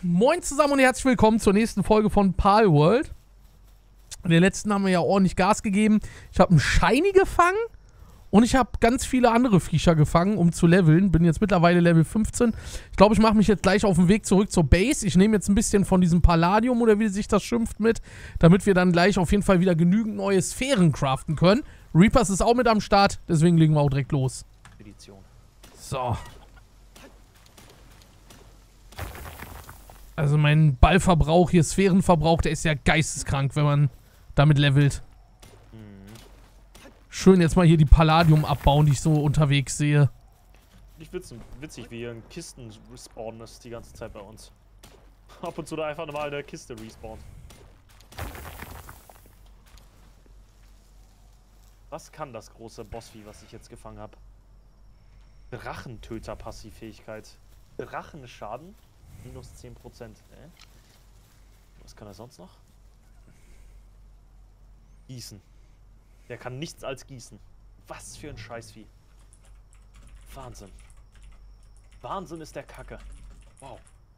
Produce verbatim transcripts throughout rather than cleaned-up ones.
Moin zusammen und herzlich willkommen zur nächsten Folge von Palworld. In der letzten haben wir ja ordentlich Gas gegeben. Ich habe einen Shiny gefangen und ich habe ganz viele andere Viecher gefangen, um zu leveln. Bin jetzt mittlerweile Level fünfzehn. Ich glaube, ich mache mich jetzt gleich auf den Weg zurück zur Base. Ich nehme jetzt ein bisschen von diesem Palladium oder wie sich das schimpft mit, damit wir dann gleich auf jeden Fall wieder genügend neue Sphären craften können. Reapers ist auch mit am Start, deswegen legen wir auch direkt los. So. Also mein Ballverbrauch hier, Sphärenverbrauch, der ist ja geisteskrank, wenn man damit levelt. Mhm. Schön jetzt mal hier die Palladium abbauen, die ich so unterwegs sehe. Nicht witzig, witzig wie hier in Kisten respawnen ist die ganze Zeit bei uns. Ab und zu da einfach mal eine Kiste respawnt. Was kann das große Bossvieh, was ich jetzt gefangen habe? Drachentöter-Passivfähigkeit. Drachenschaden? Minus zehn Prozent. Äh? Was kann er sonst noch? Gießen. Der kann nichts als gießen. Was für ein Scheißvieh. Wahnsinn. Wahnsinn ist der Kacke. Wow.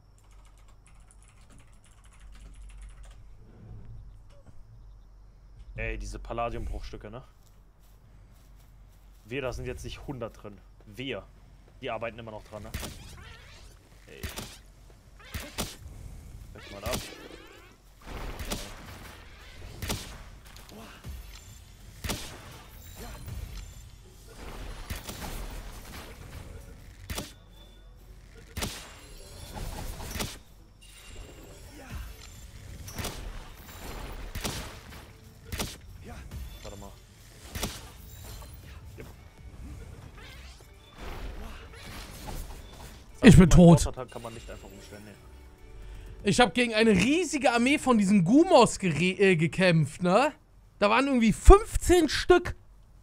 Ey, diese Palladiumbruchstücke, ne? Wir, da sind jetzt nicht hundert drin. Wir. Die arbeiten immer noch dran, ne? Ey. Weg mal ab. Warte mal. Ich bin tot. Kann man nicht einfach umstellen, nee. Ich habe gegen eine riesige Armee von diesen Gumos äh, gekämpft, ne? Da waren irgendwie fünfzehn Stück.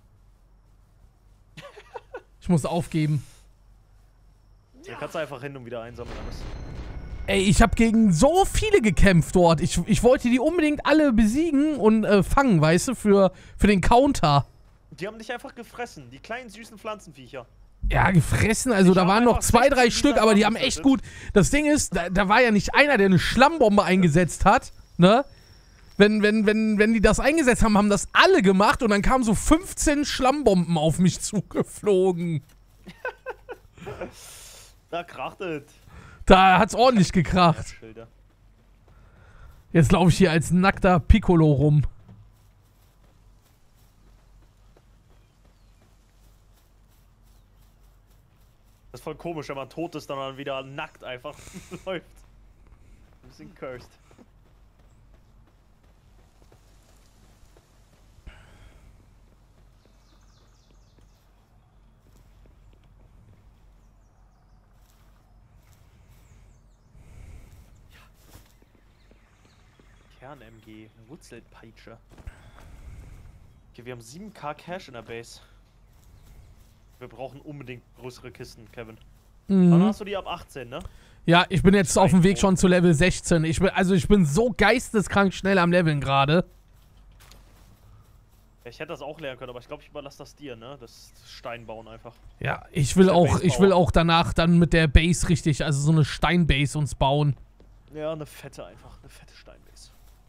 Ich muss aufgeben. Ja, kannst du einfach hin und wieder einsammeln alles. Ey, ich habe gegen so viele gekämpft dort. Ich, ich wollte die unbedingt alle besiegen und äh, fangen, weißt du, für, für den Counter. Die haben dich einfach gefressen, die kleinen süßen Pflanzenviecher. Ja, gefressen, also ich da waren noch zwei, drei Stück, aber die haben echt gut. Das Ding ist, da, da war ja nicht einer, der eine Schlammbombe eingesetzt hat, ne? Wenn, wenn, wenn, wenn die das eingesetzt haben, haben das alle gemacht und dann kamen so fünfzehn Schlammbomben auf mich zugeflogen. Da kracht es. Da hat's ordentlich gekracht. Jetzt laufe ich hier als nackter Piccolo rum. Das ist voll komisch, wenn man tot ist, dann wieder nackt einfach läuft. Ein bisschen cursed. Kern-M G, eine Wurzelpeitsche. Okay, wir haben sieben K Cash in der Base. Wir brauchen unbedingt größere Kisten, Kevin. Mhm. Dann hast du die ab achtzehn, ne? Ja, ich bin jetzt auf dem Weg schon zu Level sechzehn. Ich bin, also ich bin so geisteskrank schnell am Leveln gerade. Ich hätte das auch lernen können, aber ich glaube, ich überlasse das dir, ne? Das Steinbauen einfach. Ja, ich will auch, ich will auch danach dann mit der Base richtig, also so eine Steinbase uns bauen. Ja, eine fette einfach, eine fette Steinbase.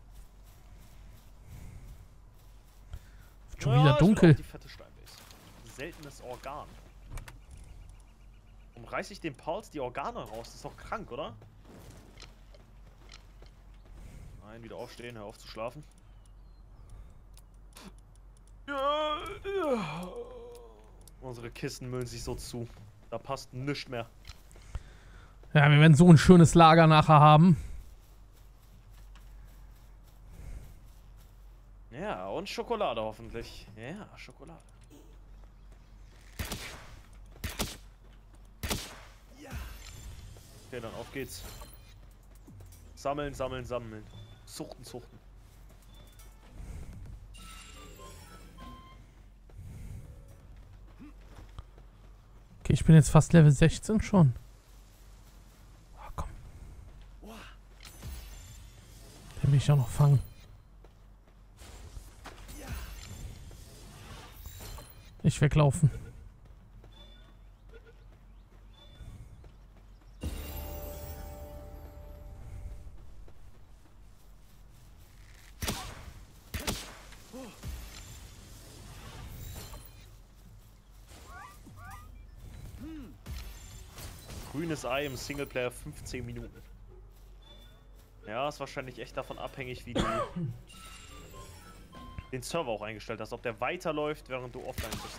Schon ja, wieder dunkel. Ich will auch die fette Steinbase. Seltenes Organ. Warum reiße ich den Pulse die Organe raus? Das ist doch krank, oder? Nein, wieder aufstehen, hör auf zu schlafen. Ja, ja. Unsere Kisten müllen sich so zu. Da passt nichts mehr. Ja, wir werden so ein schönes Lager nachher haben. Ja, und Schokolade hoffentlich. Ja, Schokolade. Okay, dann auf geht's. Sammeln, sammeln, sammeln. Suchten, suchten. Okay, ich bin jetzt fast Level sechzehn schon. Oh, komm. Den will ich auch noch fangen. Nicht weglaufen. Grünes Ei im Singleplayer fünfzehn Minuten. Ja, ist wahrscheinlich echt davon abhängig, wie du den Server auch eingestellt hast. Ob der weiterläuft, während du offline bist.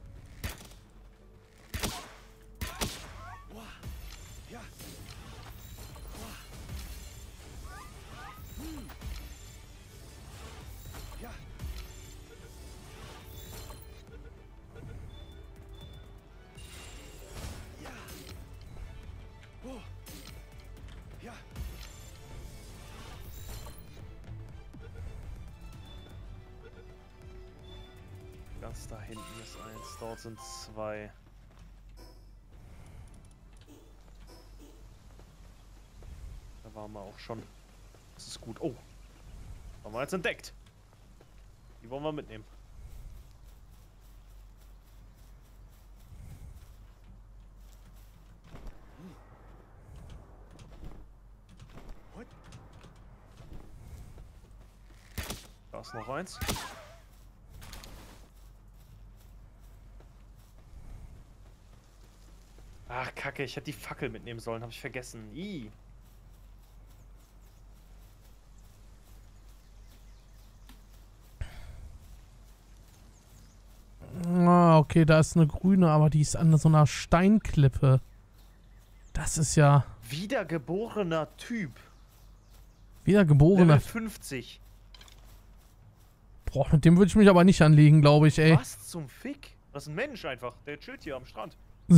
Ganz da hinten ist eins, dort sind zwei. Da waren wir auch schon. Das ist gut. Oh, haben wir jetzt entdeckt. Die wollen wir mitnehmen. Da ist noch eins. Ach, Kacke, ich hätte die Fackel mitnehmen sollen, habe ich vergessen. Ih. Ah, okay, da ist eine grüne, aber die ist an so einer Steinklippe. Das ist ja... Wiedergeborener Typ. Wiedergeborener... Level fünfzig. Boah, mit dem würde ich mich aber nicht anlegen, glaube ich, ey. Was zum Fick? Das ist ein Mensch einfach. Der chillt hier am Strand.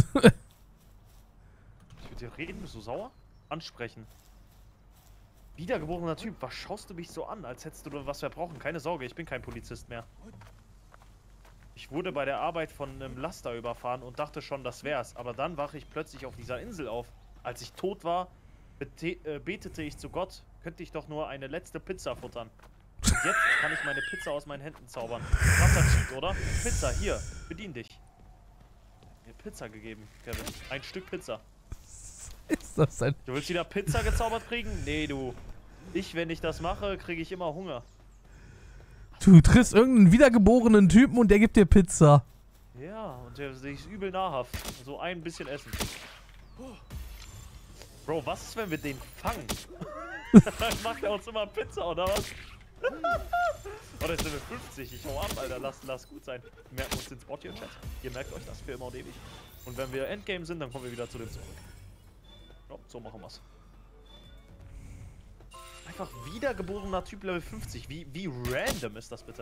Ich mit dir reden, bist du sauer? Ansprechen. Wiedergeborener Typ, was schaust du mich so an, als hättest du was wir brauchen? Keine Sorge, ich bin kein Polizist mehr. Ich wurde bei der Arbeit von einem Laster überfahren und dachte schon, das wär's. Aber dann wache ich plötzlich auf dieser Insel auf. Als ich tot war, bete äh, betete ich zu Gott, könnte ich doch nur eine letzte Pizza futtern. Und jetzt kann ich meine Pizza aus meinen Händen zaubern. Krasser Cheat, oder? Pizza, hier, bedien dich. Mir Pizza gegeben, Kevin. Ein Stück Pizza. Ist das ein... Du willst wieder Pizza gezaubert kriegen? Nee, du. Ich, wenn ich das mache, kriege ich immer Hunger. Du triffst irgendeinen wiedergeborenen Typen und der gibt dir Pizza. Ja, und der ist übel nahrhaft. So ein bisschen essen. Bro, was ist, wenn wir den fangen? Dann macht er uns immer Pizza, oder was? Oh, das ist Level fünfzig. Ich hau ab, Alter. Lass, lass gut sein. Wir merken uns den Spot hier, Chat. Ihr merkt euch das für immer und ewig. Und wenn wir Endgame sind, dann kommen wir wieder zu dem zurück. Ja, so machen wir's. Einfach wiedergeborener Typ Level fünfzig. Wie, wie random ist das bitte?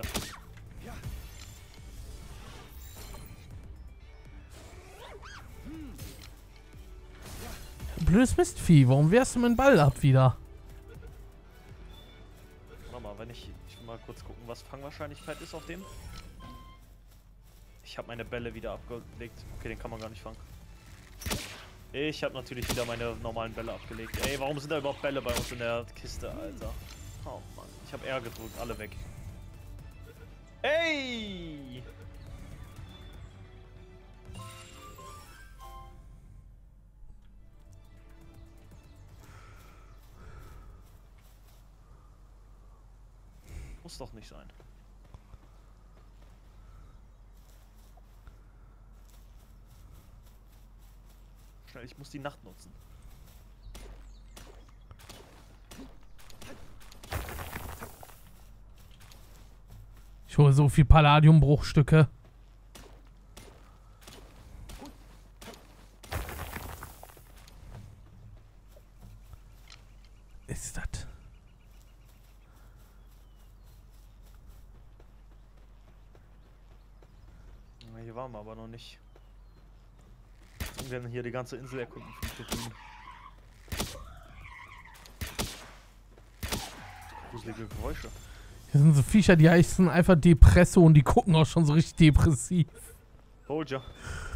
Blödes Mistvieh, warum wehrst du meinen Ball ab wieder? Warte mal, wenn ich... Ich will mal kurz gucken, was Fangwahrscheinlichkeit ist auf dem. Ich habe meine Bälle wieder abgelegt. Okay, den kann man gar nicht fangen. Ich habe natürlich wieder meine normalen Bälle abgelegt. Ey, warum sind da überhaupt Bälle bei uns in der Kiste, Alter? Oh Mann, ich habe R gedrückt, alle weg. Ey! Muss doch nicht sein. Schnell, ich muss die Nacht nutzen. Ich hole so viel Palladiumbruchstücke. Ist das? Na, hier waren wir aber noch nicht. Und werden hier die ganze Insel erkunden von Turbinen. Gruselige Geräusche. Hier sind so Viecher, die heißen einfach Depresso und die gucken auch schon so richtig depressiv. Told ya.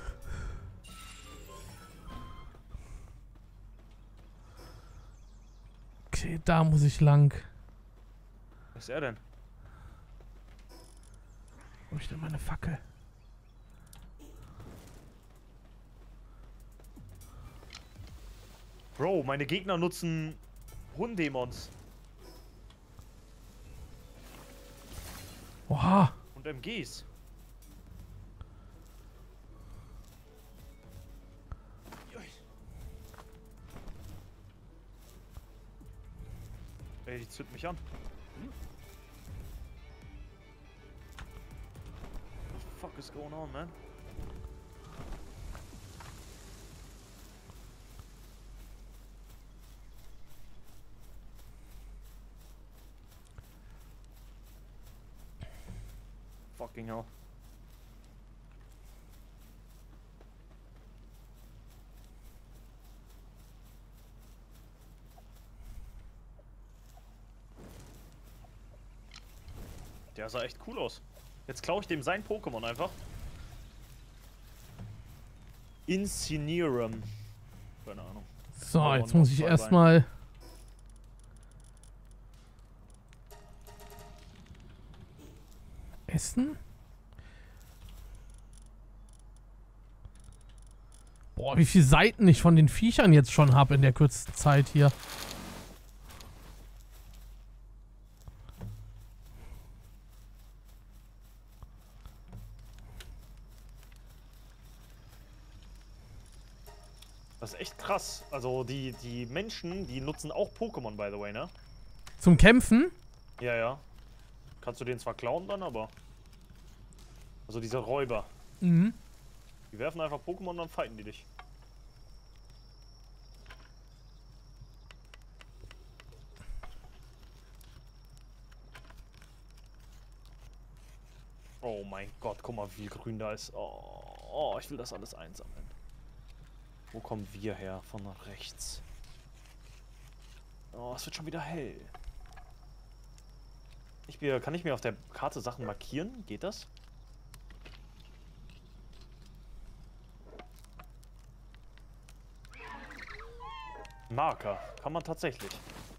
Okay, da muss ich lang. Was ist er denn? Wo ist denn meine Fackel? Bro, meine Gegner nutzen Hundemons Oha. und M Gs. Ey, die zündet mich an. What the fuck is going on, man? Fucking hell. Der sah echt cool aus. Jetzt klaue ich dem sein Pokémon einfach. Incinerum. Keine Ahnung. So, jetzt muss ich erstmal... Essen? Boah, wie viele Seiten ich von den Viechern jetzt schon habe in der kürzesten Zeit hier. Das ist echt krass. Also die, die Menschen, die nutzen auch Pokémon, by the way, ne? Zum Kämpfen? Ja, ja. Kannst du den zwar klauen dann, aber... Also diese Räuber. Mhm. Die werfen einfach Pokémon und dann fighten die dich. Oh mein Gott, guck mal, wie grün da ist. Oh, oh, ich will das alles einsammeln. Wo kommen wir her? Von rechts. Oh, es wird schon wieder hell. Ich mir, kann ich mir auf der Karte Sachen markieren? Geht das? Marker. Kann man tatsächlich.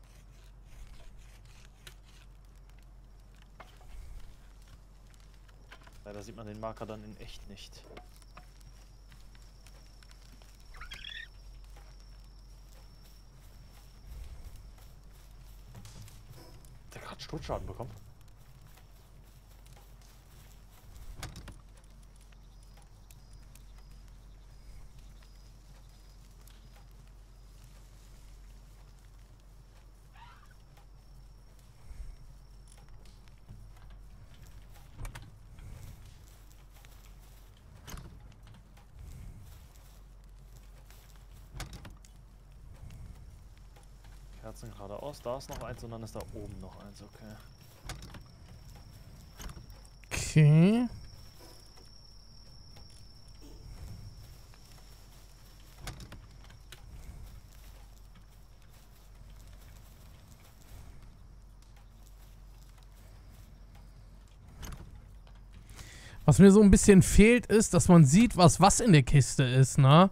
Leider sieht man den Marker dann in echt nicht. Der hat gerade Sturzschaden bekommen. Kerzen geradeaus, da ist noch eins und dann ist da oben noch eins, okay. Okay. Was mir so ein bisschen fehlt, ist, dass man sieht, was was in der Kiste ist, ne?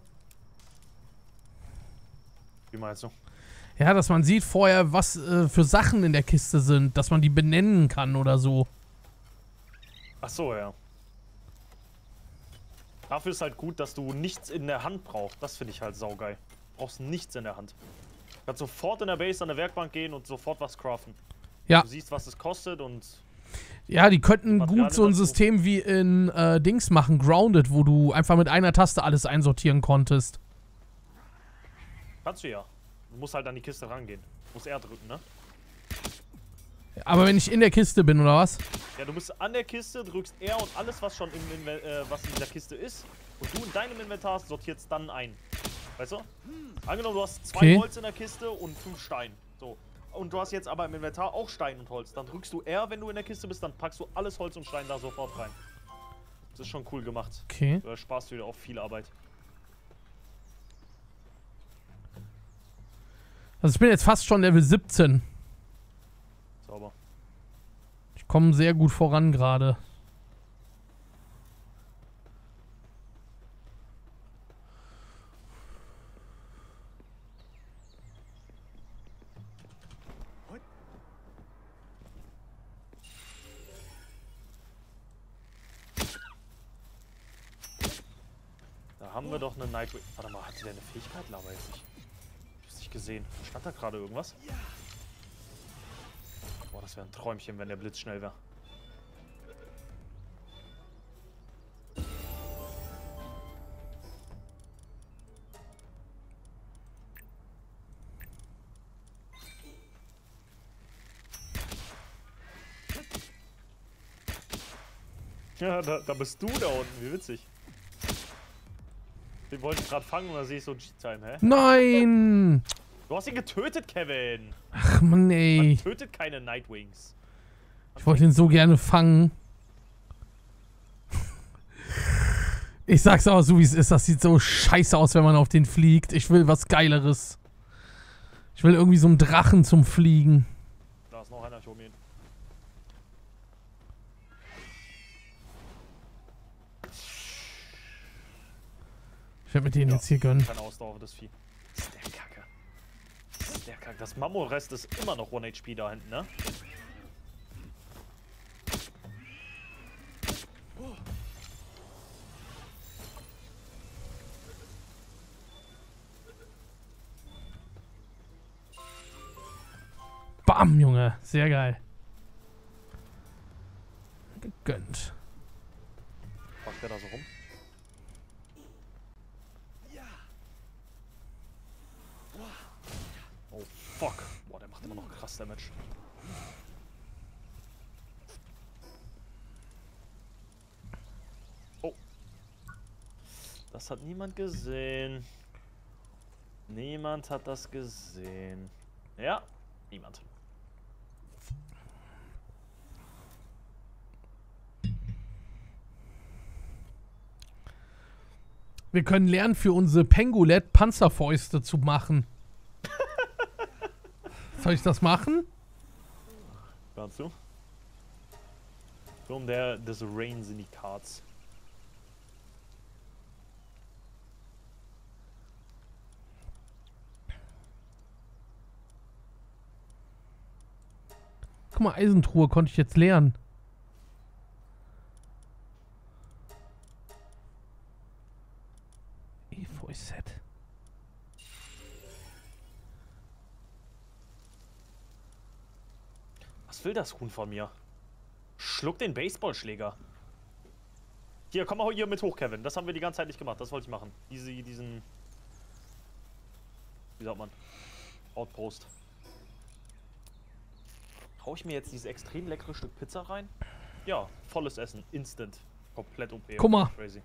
Wie meinst du? Ja, dass man sieht vorher, was äh, für Sachen in der Kiste sind, dass man die benennen kann oder so. Ach so, ja. Dafür ist halt gut, dass du nichts in der Hand brauchst. Das finde ich halt saugeil. Du brauchst nichts in der Hand. Du kannst sofort in der Base an der Werkbank gehen und sofort was craften. Ja. Du siehst, was es kostet und... Ja, die könnten Materialien gut so ein dazu. System wie in äh, Dings machen, Grounded, wo du einfach mit einer Taste alles einsortieren konntest. Kannst du ja. Du musst halt an die Kiste rangehen. Du musst R drücken, ne? Aber wenn ich in der Kiste bin, oder was? Ja, du musst an der Kiste, drückst R und alles, was schon im Inven äh, was in dieser Kiste ist. Und du in deinem Inventar hast, sortierst dann ein. Weißt du? Angenommen, du hast zwei Okay. Holz in der Kiste und fünf Stein. So. Und du hast jetzt aber im Inventar auch Stein und Holz. Dann drückst du R, wenn du in der Kiste bist, dann packst du alles Holz und Stein da sofort rein. Das ist schon cool gemacht. Okay. Da sparst du dir auch viel Arbeit. Also ich bin jetzt fast schon Level siebzehn. Sauber. Ich komme sehr gut voran gerade. Da haben wir doch eine Nightwing. Warte mal, hat sie denn eine Fähigkeit? Laber jetzt nicht. Ich hab's nicht gesehen. Stand da gerade irgendwas? Boah, das wäre ein Träumchen, wenn der Blitz schnell wäre. Ja, da, da bist du da unten, wie witzig. Den wollte ich gerade fangen und da sehe ich so G-Time, hä? Nein! Du hast ihn getötet, Kevin! Ach Mann, ey. Man tötet keine Nightwings. Ich wollte ihn so gerne fangen. Ich sag's aber so, wie es ist. Das sieht so scheiße aus, wenn man auf den fliegt. Ich will was Geileres. Ich will irgendwie so einen Drachen zum Fliegen. Da ist noch einer, ich hol mir ihn. Ich werde mir den ja, jetzt hier gönnen. Keine Ausdauer, das Vieh. Das ist der Kacke. Das ist der Kacke. Das Mammo-Rest ist immer noch one H P da hinten, ne? Bam, Junge. Sehr geil. Gegönnt. Was der da so rum? Oh, fuck. Boah, der macht immer noch krass Damage. Oh. Das hat niemand gesehen. Niemand hat das gesehen. Ja, niemand. Wir können lernen, für unsere Pengulet Panzerfäuste zu machen. Soll ich das machen? Kannst du? Turm der des Rains in die Cards. Guck mal, Eisentruhe konnte ich jetzt lernen. Efeu-Set. Was will das Huhn von mir? Schluck den Baseballschläger. Hier, komm mal hier mit hoch, Kevin. Das haben wir die ganze Zeit nicht gemacht. Das wollte ich machen. Diese, diesen... Wie sagt man? Outpost. Hau ich mir jetzt dieses extrem leckere Stück Pizza rein? Ja, volles Essen. Instant. Komplett O P. Guck mal. Crazy.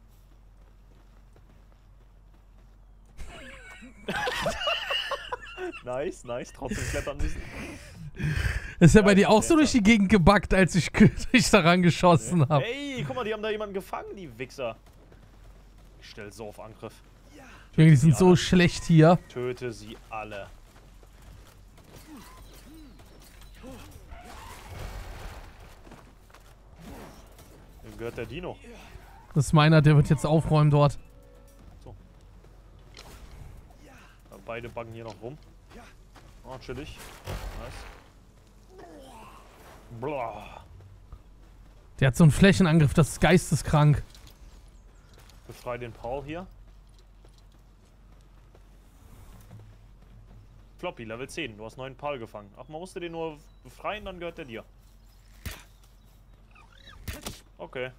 Nice, nice. Trotzdem klettern müssen. Ist ja bei dir auch so durch die Gegend gebackt, als ich dich daran geschossen habe. Ey, guck mal, die haben da jemanden gefangen, die Wichser. Ich stell so auf Angriff. Die sind so schlecht hier. Töte sie alle. Wem gehört der Dino? Das ist meiner, der wird jetzt aufräumen dort. So. Ja, beide baggen hier noch rum. Oh, chillig. Nice. Blah. Der hat so einen Flächenangriff, das ist geisteskrank. Befrei den Paul hier. Floppy, Level zehn. Du hast neun Paul gefangen. Ach, man musste den nur befreien, dann gehört der dir. Okay.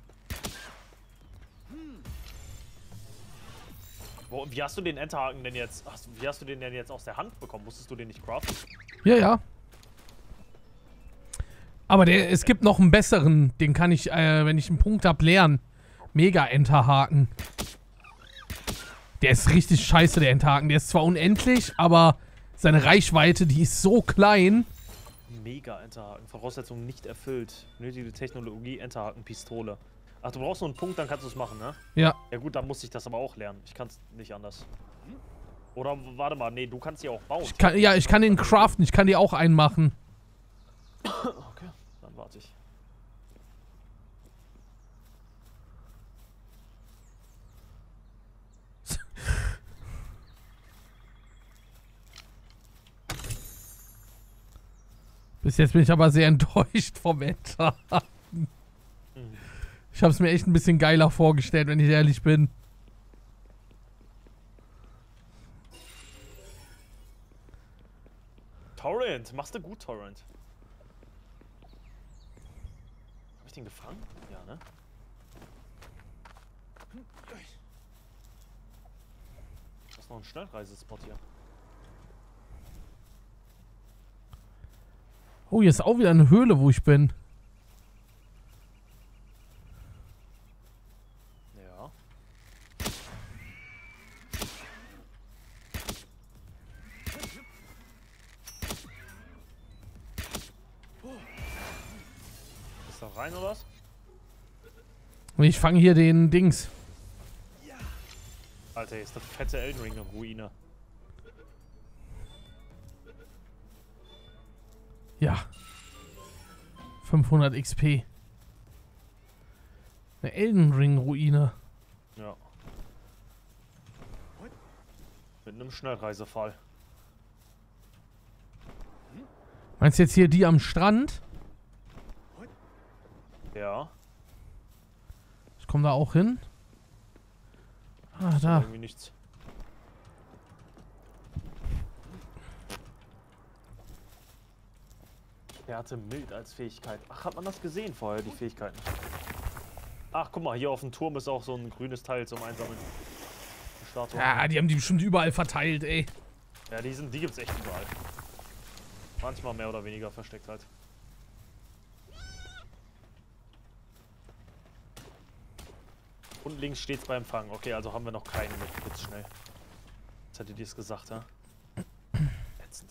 Wo, wie hast du den Enterhaken denn jetzt? Ach, wie hast du den denn jetzt aus der Hand bekommen? Musstest du den nicht craften? Ja, ja. Aber der, es gibt noch einen besseren, den kann ich, äh, wenn ich einen Punkt habe, lernen. Mega-Enterhaken. Der ist richtig scheiße, der Enterhaken. Der ist zwar unendlich, aber seine Reichweite, die ist so klein. Mega-Enterhaken. Voraussetzungen nicht erfüllt. Nötige Technologie, Enterhaken, Pistole. Ach, du brauchst nur einen Punkt, dann kannst du es machen, ne? Ja. Ja gut, dann muss ich das aber auch lernen. Ich kann es nicht anders. Oder warte mal, nee, du kannst die auch bauen. Ich kann, ja, ich kann den craften. Ich kann die auch einmachen. Okay, dann warte ich. Bis jetzt bin ich aber sehr enttäuscht vom Enterhaken. Ich habe es mir echt ein bisschen geiler vorgestellt, wenn ich ehrlich bin. Torrent, machst du gut, Torrent. Hab ich den gefangen? Ja, ne? Das ist noch ein Schnellreisespot hier. Oh, hier ist auch wieder eine Höhle, wo ich bin. rein oder was? Und ich fange hier den Dings. Alter, hier ist eine fette Elden Ring Ruine. Ja. fünfhundert X P. Eine Elden Ring Ruine. Ja. Mit einem Schnellreisefall. Meinst du jetzt hier die am Strand? Ja. Ich komme da auch hin. Ah, da. Irgendwie nichts. Er hatte mild als Fähigkeit. Ach, hat man das gesehen vorher, die Fähigkeiten? Ach, guck mal, hier auf dem Turm ist auch so ein grünes Teil zum Einsammeln. Eine Statue. Ja, die haben die bestimmt überall verteilt, ey. Ja, die, sind, die gibt's echt überall. Manchmal mehr oder weniger versteckt halt. Und links steht's beim Empfang. Okay, also haben wir noch keine mit. Jetzt schnell. Jetzt hätte die es gesagt, ja? Ätzend.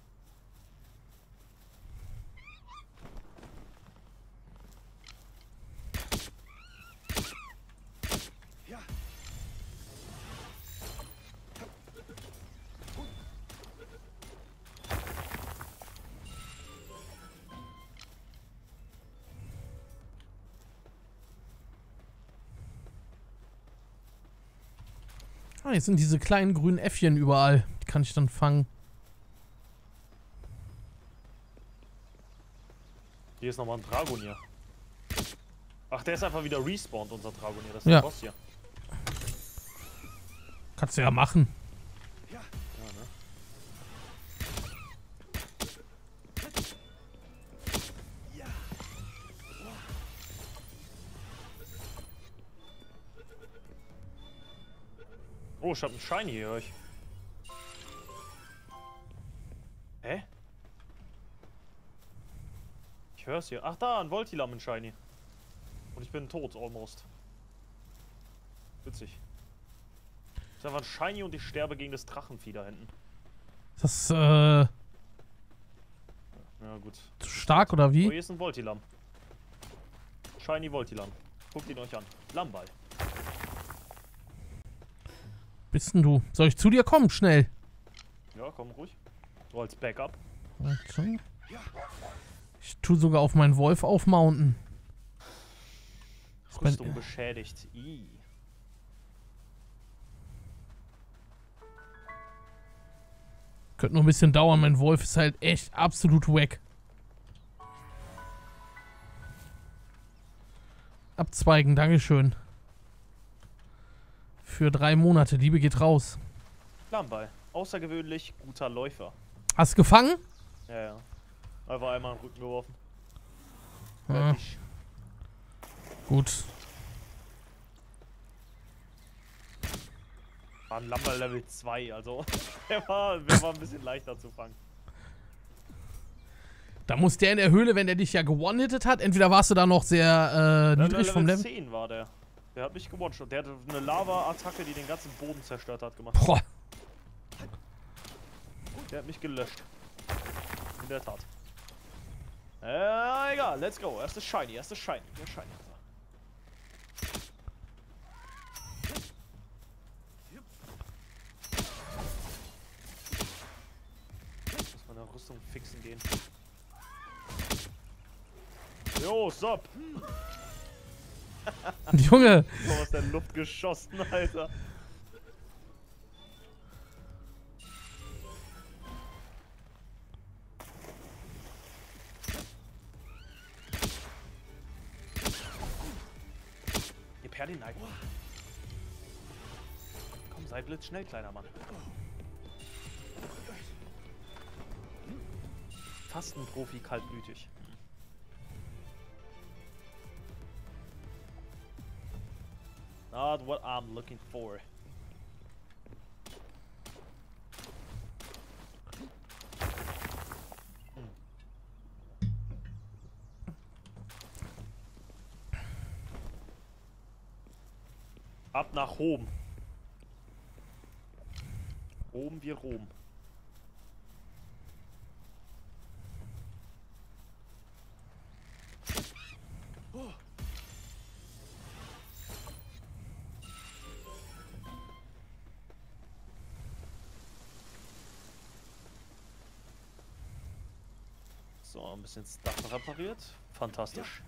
Ah, jetzt sind diese kleinen grünen Äffchen überall. Die kann ich dann fangen. Hier ist nochmal ein Dragonier. Ach, der ist einfach wieder respawned, unser Dragonier. Das ist Ja. der Boss hier. Kannst du ja machen. Ja, ne? Oh, ich hab einen Shiny hier, höre ich. Hä? Ich hör's hier. Ach da, ein Voltilam, ein Shiny. Und ich bin tot, almost. Witzig. Ist einfach ein Shiny und ich sterbe gegen das Drachenvieh da hinten. Ist das, äh, Ja, gut. zu stark oder Oh, wie? hier ist ein Voltilam. Shiny Voltilam. Guckt ihn euch an. Lammball. Bist denn du? Soll ich zu dir kommen? Schnell. Ja, komm ruhig. So als Backup. Warte. Ich tu sogar auf meinen Wolf aufmounten. Ist bei- Rüstung beschädigt. Ih. Könnte noch ein bisschen dauern. Mein Wolf ist halt echt absolut wack. Abzweigen, Dankeschön. Für drei Monate. Liebe geht raus. Lammball. Außergewöhnlich guter Läufer. Hast du gefangen? Ja, ja. Einfach einmal in den Rücken geworfen. Ja, Fertig. gut. War ein Lammball Level zwei, also der war, der war ein bisschen leichter zu fangen. Da muss der in der Höhle, wenn der dich ja gewone-hitted hat, entweder warst du da noch sehr äh, niedrig vom Level. zehn war der. Der hat mich gewone-shot. Der hatte eine Lava-Attacke, die den ganzen Boden zerstört hat, gemacht. Boah. Der hat mich gelöscht. In der Tat. Äh, egal, let's go. Erstes Shiny, erstes Shiny. Der Shiny hat er. Muss meine Rüstung fixen gehen. Jo, stop! Junge, So aus der Luft geschossen, Alter. Gib her den Nike. Komm, sei blitzschnell, kleiner Mann. Fast ein Profi, kaltblütig. Not what I'm looking for. Ab nach Rom. Rom wie Rom. So, ein bisschen das Dach repariert. Fantastisch.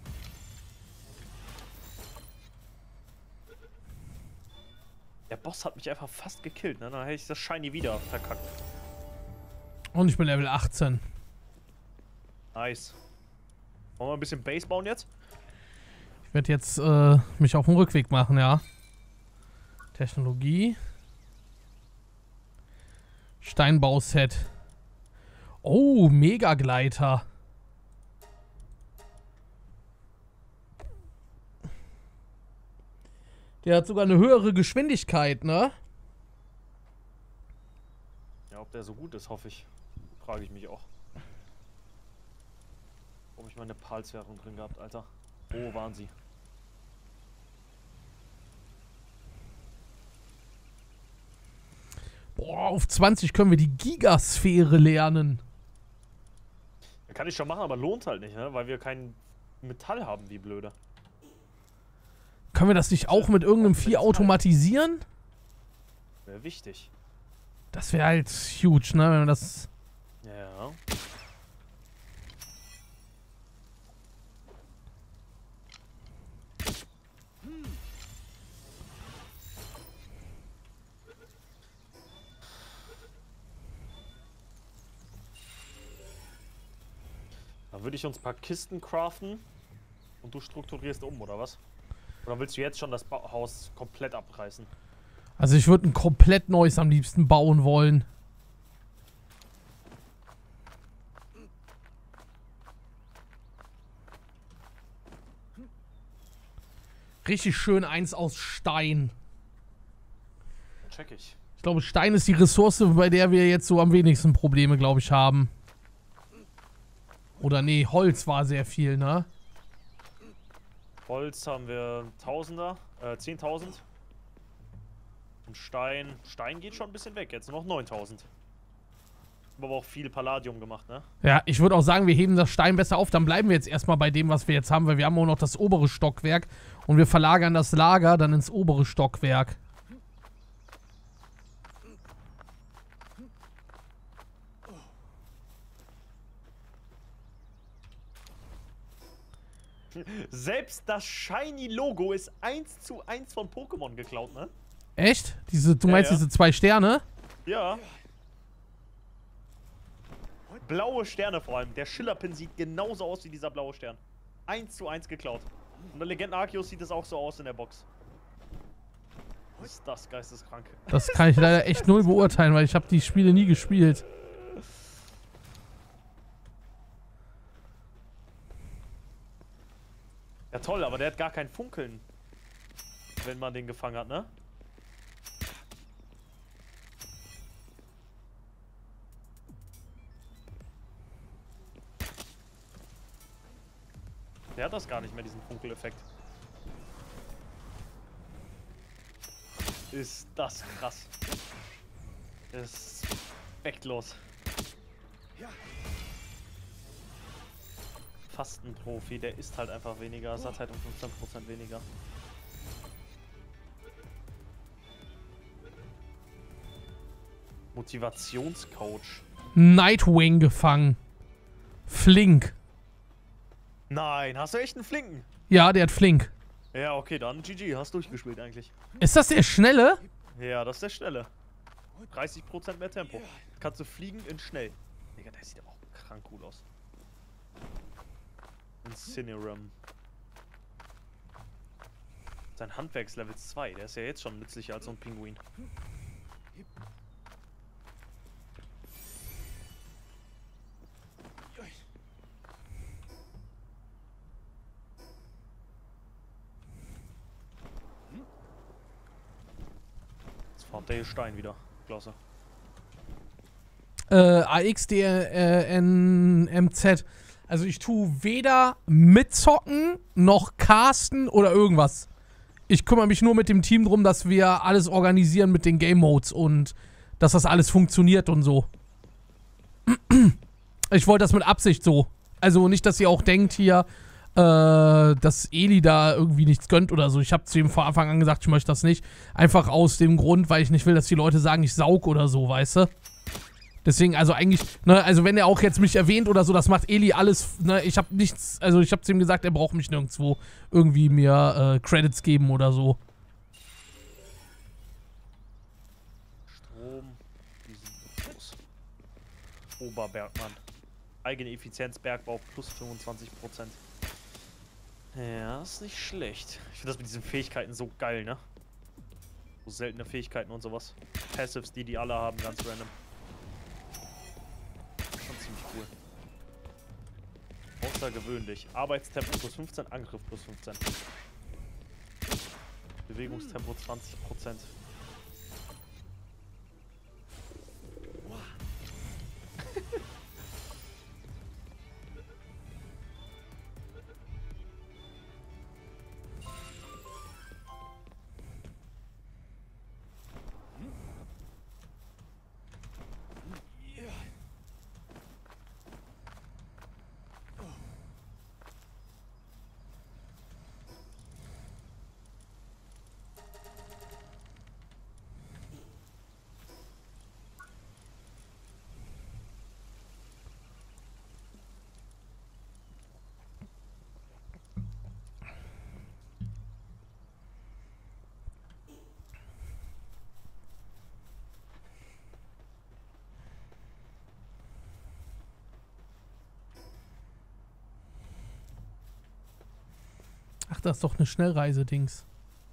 Der Boss hat mich einfach fast gekillt, ne? Dann hätte ich das Shiny wieder verkackt. Und ich bin Level achtzehn. Nice. Wollen wir ein bisschen Base bauen jetzt? Ich werde jetzt äh, mich auf den Rückweg machen, ja. Technologie. Steinbauset. Oh, Megagleiter. Der hat sogar eine höhere Geschwindigkeit, ne? Ja, ob der so gut ist, hoffe ich. Frage ich mich auch. Ob ich meine Palswährung drin gehabt, Alter. Wo waren sie? Boah, auf zwanzig können wir die Gigasphäre lernen. Ja, kann ich schon machen, aber lohnt halt nicht, ne? Weil wir kein Metall haben, wie blöde. Können wir das nicht auch mit irgendeinem Vieh automatisieren? Wäre wichtig. Das wäre halt huge, ne? Wenn wir das... Ja. Dann würde ich uns ein paar Kisten craften und du strukturierst um, oder was? Oder willst du jetzt schon das ba Haus komplett abreißen? Also ich würde ein komplett neues am liebsten bauen wollen. Richtig schön eins aus Stein. Check ich. Ich glaube, Stein ist die Ressource, bei der wir jetzt so am wenigsten Probleme, glaube ich, haben. Oder nee, Holz war sehr viel, ne? Holz haben wir Tausender, äh, zehntausend. Und Stein, Stein geht schon ein bisschen weg, jetzt nur noch neuntausend. Haben aber auch viel Palladium gemacht, ne? Ja, ich würde auch sagen, wir heben das Stein besser auf. Dann bleiben wir jetzt erstmal bei dem, was wir jetzt haben, weil wir haben auch noch das obere Stockwerk. Und wir verlagern das Lager dann ins obere Stockwerk. Selbst das Shiny-Logo ist eins zu eins von Pokémon geklaut, ne? Echt? Diese, du Ja, meinst ja. diese zwei Sterne? Ja. Blaue Sterne vor allem. Der Schillerpin sieht genauso aus wie dieser blaue Stern. eins zu eins geklaut. Und der Legenden Arceus sieht es auch so aus in der Box. Ist das geisteskrank. Das kann ich leider echt null beurteilen, weil ich habe die Spiele nie gespielt. Ja toll, aber der hat gar kein Funkeln. Wenn man den gefangen hat, ne? Der hat das gar nicht mehr, diesen Funkeleffekt. Ist das krass. Ist respektlos. Fast ein Profi, der isst halt einfach weniger, Sattheit um fünfzehn Prozent weniger. Motivationscoach. Nightwing gefangen. Flink. Nein, hast du echt einen Flinken? Ja, der hat Flink. Ja, okay, dann G G, hast durchgespielt eigentlich. Ist das der Schnelle? Ja, das ist der Schnelle. dreißig Prozent mehr Tempo. Kannst du fliegen in schnell. Digga, der sieht aber auch krank cool aus. Incinerum. Sein Handwerkslevel zwei, der ist ja jetzt schon nützlicher als so ein Pinguin. Jetzt farmt der hier Stein wieder. Klasse. Äh, A X D N M Z. Also ich tue weder mitzocken, noch casten oder irgendwas. Ich kümmere mich nur mit dem Team drum, dass wir alles organisieren mit den Game Modes und dass das alles funktioniert und so. Ich wollte das mit Absicht so. Also nicht, dass ihr auch denkt hier, äh, dass Eli da irgendwie nichts gönnt oder so. Ich habe zu ihm von Anfang an gesagt, ich möchte das nicht. Einfach aus dem Grund, weil ich nicht will, dass die Leute sagen, ich saug oder so, weißt du? Deswegen, also eigentlich, ne, also wenn er auch jetzt mich erwähnt oder so, das macht Eli alles, ne, ich habe nichts, also ich habe zu ihm gesagt, er braucht mich nirgendwo irgendwie mir äh, Credits geben oder so. Strom, Oberbergmann. Eigene Effizienz, Bergbau plus fünfundzwanzig Prozent. Ja, ist nicht schlecht. Ich finde das mit diesen Fähigkeiten so geil, ne? So seltene Fähigkeiten und sowas. Passives, die die alle haben, ganz random. Schon ziemlich cool. Außergewöhnlich. Arbeitstempo plus fünfzehn, Angriff plus fünfzehn. Bewegungstempo zwanzig Prozent. Ach, das ist doch eine Schnellreise-Dings.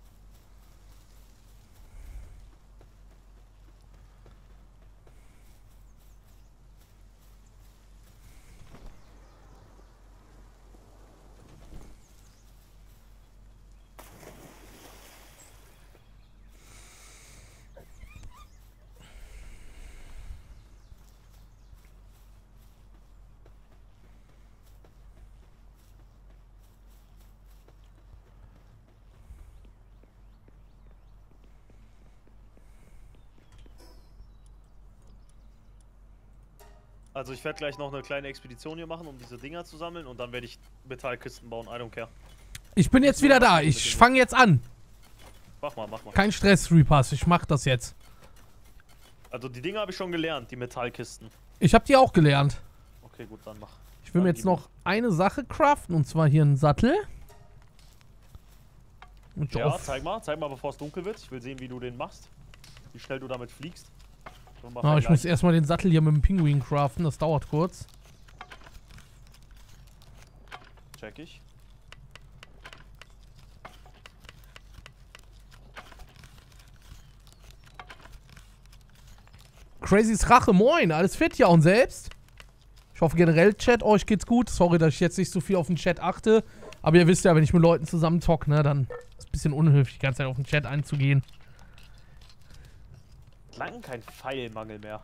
Also ich werde gleich noch eine kleine Expedition hier machen, um diese Dinger zu sammeln und dann werde ich Metallkisten bauen, I don't care. Ich bin jetzt wieder da, ich fange jetzt an. Mach mal, mach mal. Kein Stress, Repass, ich mach das jetzt. Also die Dinger habe ich schon gelernt, die Metallkisten. Ich habe die auch gelernt. Okay, gut, dann mach. Ich will mir jetzt noch eine Sache craften, und zwar hier einen Sattel. Und ja, zeig mal, zeig mal, bevor es dunkel wird. Ich will sehen, wie du den machst. Wie schnell du damit fliegst. Oh, ich muss erstmal den Sattel hier mit dem Pinguin craften, das dauert kurz. Check ich. Crazys Rache, moin, alles fit, ja, und selbst? Ich hoffe generell, Chat, euch geht's gut. Sorry, dass ich jetzt nicht so viel auf den Chat achte. Aber ihr wisst ja, wenn ich mit Leuten zusammen zocke, ne, dann ist es ein bisschen unhöflich, die ganze Zeit auf den Chat einzugehen. Lang kein Pfeilmangel mehr.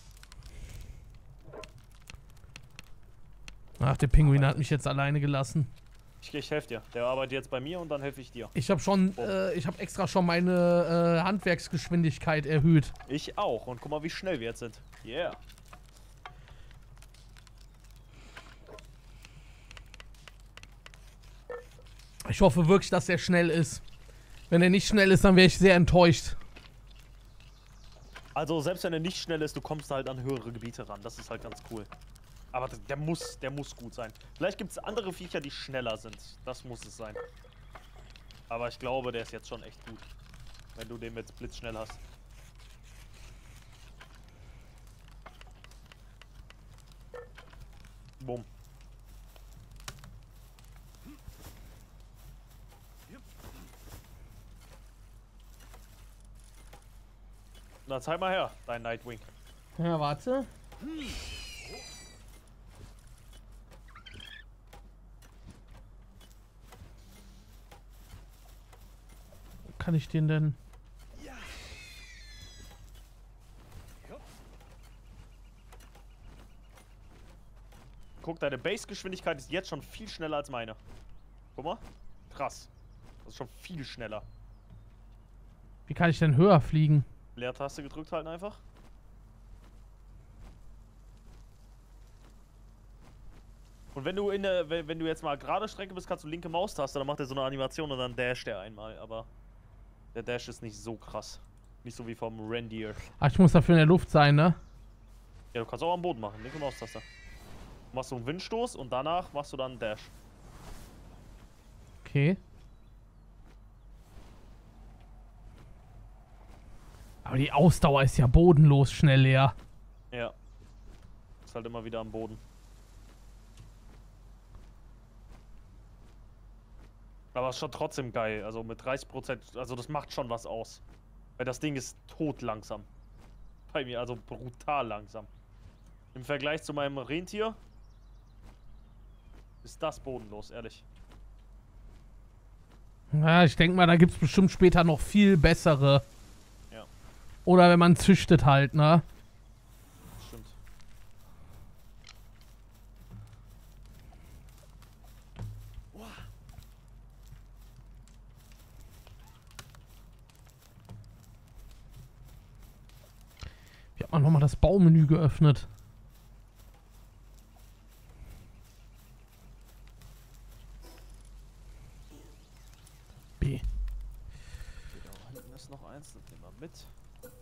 Ach, der Pinguin hat mich jetzt alleine gelassen. Ich, ich helfe dir. Der arbeitet jetzt bei mir und dann helfe ich dir. Ich habe schon, oh. äh, ich habe extra schon meine äh, Handwerksgeschwindigkeit erhöht. Ich auch. Und guck mal, wie schnell wir jetzt sind. Yeah. Ich hoffe wirklich, dass er schnell ist. Wenn er nicht schnell ist, dann wäre ich sehr enttäuscht. Also selbst wenn er nicht schnell ist, du kommst halt an höhere Gebiete ran. Das ist halt ganz cool. Aber der muss, der muss gut sein. Vielleicht gibt es andere Viecher, die schneller sind. Das muss es sein. Aber ich glaube, der ist jetzt schon echt gut. Wenn du den jetzt blitzschnell hast. Bumm. Na, zeig mal her, dein Nightwing. Ja, warte. Wo kann ich den denn? Guck, deine Base-Geschwindigkeit ist jetzt schon viel schneller als meine. Guck mal. Krass. Das ist schon viel schneller. Wie kann ich denn höher fliegen? Leertaste gedrückt halten einfach. Und wenn du in der, wenn du jetzt mal gerade Strecke bist, kannst du linke Maustaste, dann macht er so eine Animation und dann dasht er einmal, aber der Dash ist nicht so krass. Nicht so wie vom Reindeer. Ach, ich muss dafür in der Luft sein, ne? Ja, du kannst auch am Boden machen. Links und Maustaste. Machst du einen Windstoß und danach machst du dann einen Dash. Okay. Aber die Ausdauer ist ja bodenlos schnell leer. Ja. Ist halt immer wieder am Boden. Aber ist schon trotzdem geil. Also mit dreißig Prozent, also das macht schon was aus. Weil das Ding ist tot langsam. Bei mir, also brutal langsam. Im Vergleich zu meinem Rentier ist das bodenlos, ehrlich. Ja, ich denke mal, da gibt es bestimmt später noch viel bessere. Ja. Oder wenn man züchtet halt, ne? Stimmt. Wie hat man nochmal das Baumenü geöffnet? B. Okay, da hinten ist noch eins, das nehmen wir mit.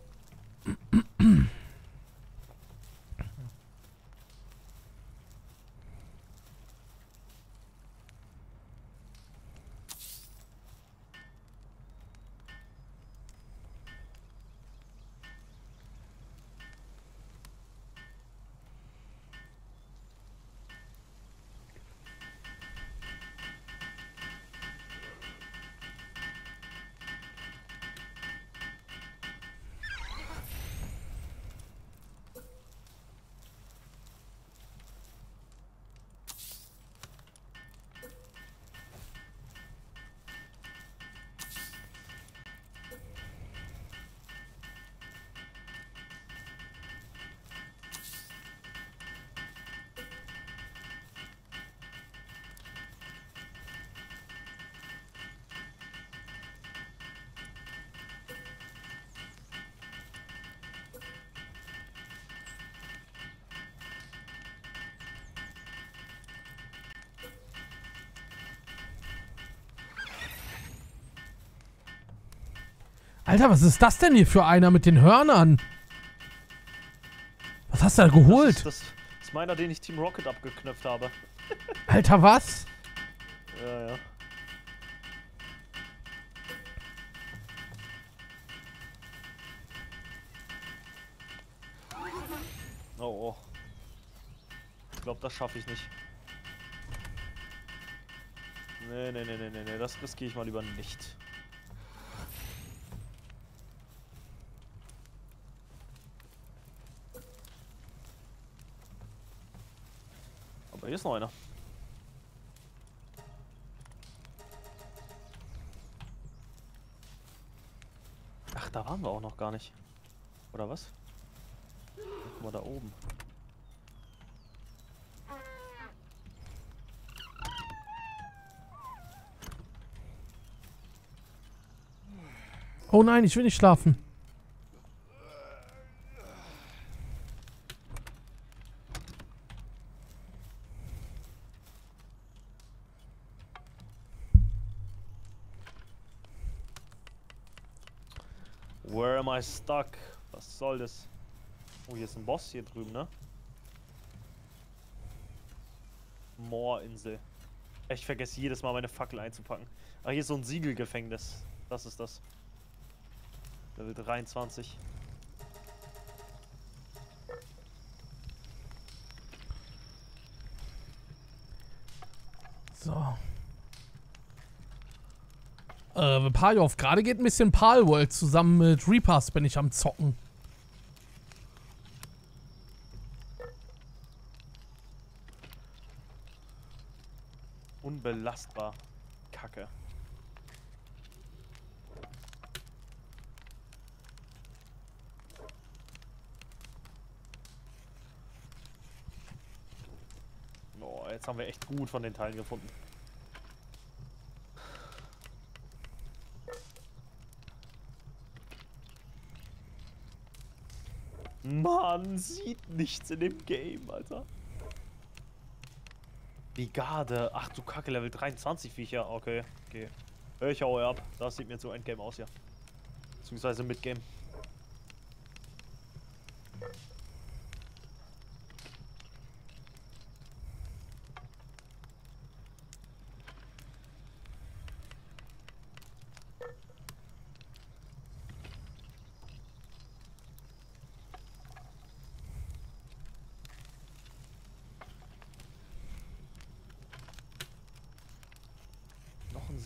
Alter, was ist das denn hier für einer mit den Hörnern? Was hast du da geholt? Das ist, das ist meiner, den ich Team Rocket abgeknöpft habe. Alter, was? Ja, ja. Oh, oh. Ich glaube, das schaffe ich nicht. Nee, nee, nee, nee, nee, nee, das riskiere ich mal lieber nicht. Aber hier ist noch einer. Ach, da waren wir auch noch gar nicht. Oder was? Guck mal da oben. Oh nein, ich will nicht schlafen. Where am I stuck? Was soll das? Oh, hier ist ein Boss hier drüben, ne? Moorinsel. Ich vergesse jedes Mal meine Fackel einzupacken. Ah, hier ist so ein Siegelgefängnis. Das ist das. Level dreiundzwanzig. So. Äh, Palworld, gerade geht ein bisschen Palworld zusammen mit Reapers, bin ich am Zocken. Unbelastbar. Kacke. Oh, jetzt haben wir echt gut von den Teilen gefunden. Man sieht nichts in dem Game, Alter. Die Garde. Ach du Kacke, Level dreiundzwanzig Viecher. Okay, okay. Ich hau ab. Das sieht mir zu Endgame aus, ja. Beziehungsweise Midgame.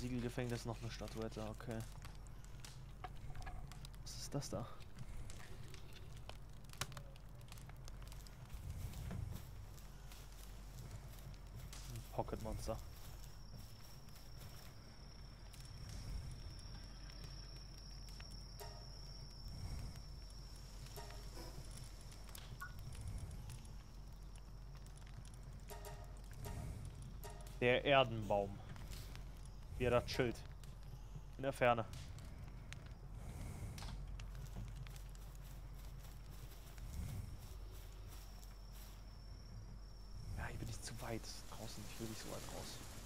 Siegelgefängnis noch eine Statuette, okay. Was ist das da? Ein Pocket Monster. Der Erdenbaum. Wie er da chillt. In der Ferne. Ja, hier bin ich zu weit draußen. Ich will nicht so weit raus.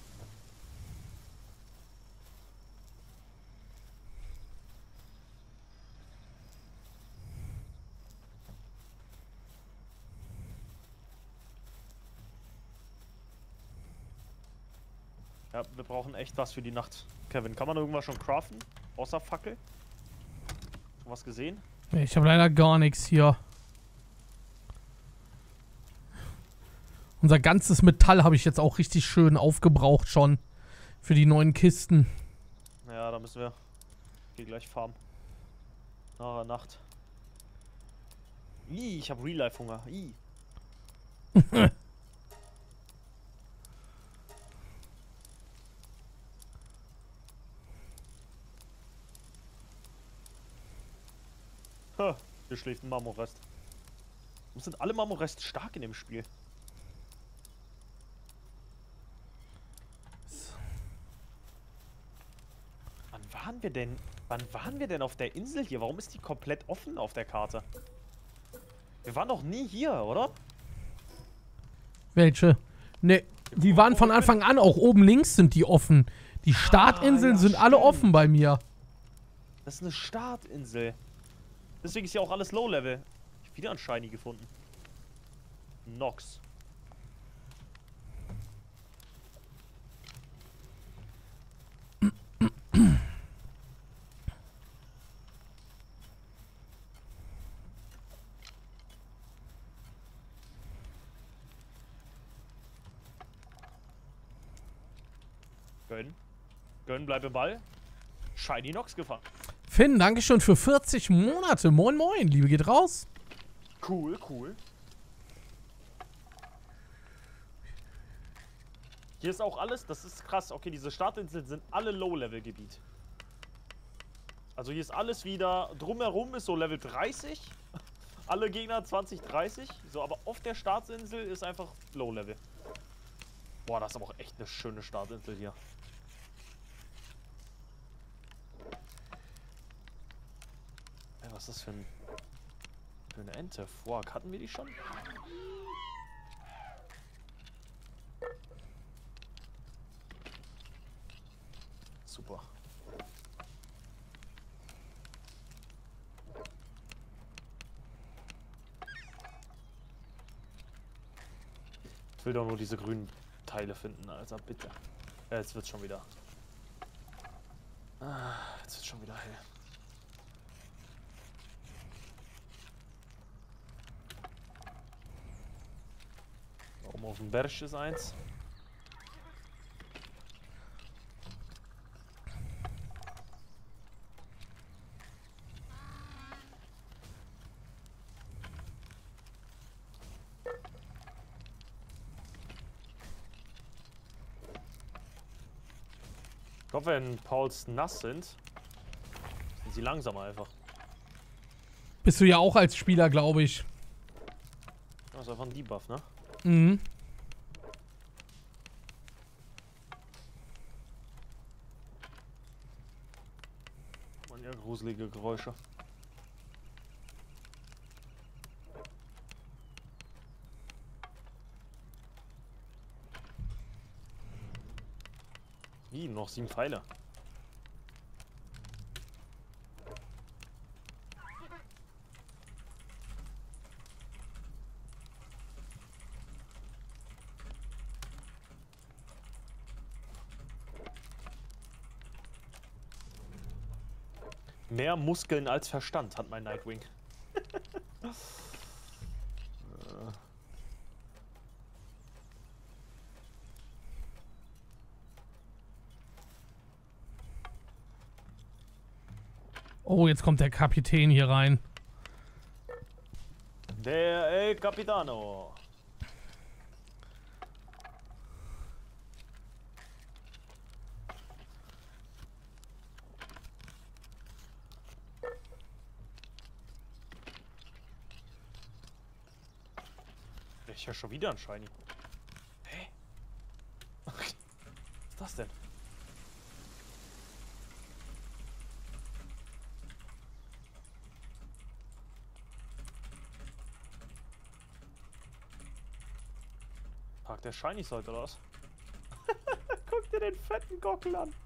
Ja, wir brauchen echt was für die Nacht. Kevin, kann man irgendwas schon craften? Außer Fackel? Schon was gesehen? Ich habe leider gar nichts hier. Unser ganzes Metall habe ich jetzt auch richtig schön aufgebraucht schon. Für die neuen Kisten. Ja, da müssen wir. Ich geh gleich farmen. Nach der Nacht. Ih, ich habe Real-Life-Hunger. Ih. Ha, hier schläft ein Marmorrest. Warum sind alle Marmorrest stark in dem Spiel? Wann waren wir denn? Wann waren wir denn auf der Insel hier? Warum ist die komplett offen auf der Karte? Wir waren doch nie hier, oder? Welche? Ne, die waren von Anfang an auch oben links sind die offen. Die Startinseln ah, ja, sind stimmt. alle offen bei mir. Das ist eine Startinsel. Deswegen ist ja auch alles Low-Level. Ich habe wieder einen Shiny gefunden. Nox. Gönn. Gönn, bleib im Ball. Shiny Nox gefangen. Finn, danke schön für vierzig Monate. Moin, moin. Liebe geht raus. Cool, cool. Hier ist auch alles, das ist krass. Okay, diese Startinseln sind alle Low-Level-Gebiet. Also hier ist alles wieder, drumherum ist so Level dreißig. Alle Gegner zwanzig, dreißig. So, aber auf der Startinsel ist einfach Low-Level. Boah, das ist aber auch echt eine schöne Startinsel hier. Ey, was ist das für, ein, für eine Ente? Boah, hatten wir die schon? Super. Ich will doch nur diese grünen Teile finden, Alter, bitte. Ja, jetzt wird's schon wieder. Ah, jetzt wird's schon wieder hell. Oben auf dem Berg ist eins. Ich glaube, wenn Pauls nass sind, sind sie langsamer einfach. Bist du ja auch als Spieler, glaube ich. Das ist einfach ein Debuff, ne? Mhm. Man, ja, gruselige Geräusche. Wie, noch sieben Pfeile. Mehr Muskeln als Verstand hat mein Nightwing. Oh, jetzt kommt der Kapitän hier rein. Der El Capitano. Ich höre schon wieder ein Shiny. Hä? Was ist das denn? Tag der Shinies heute, oder was? Guck dir den fetten Gockel an.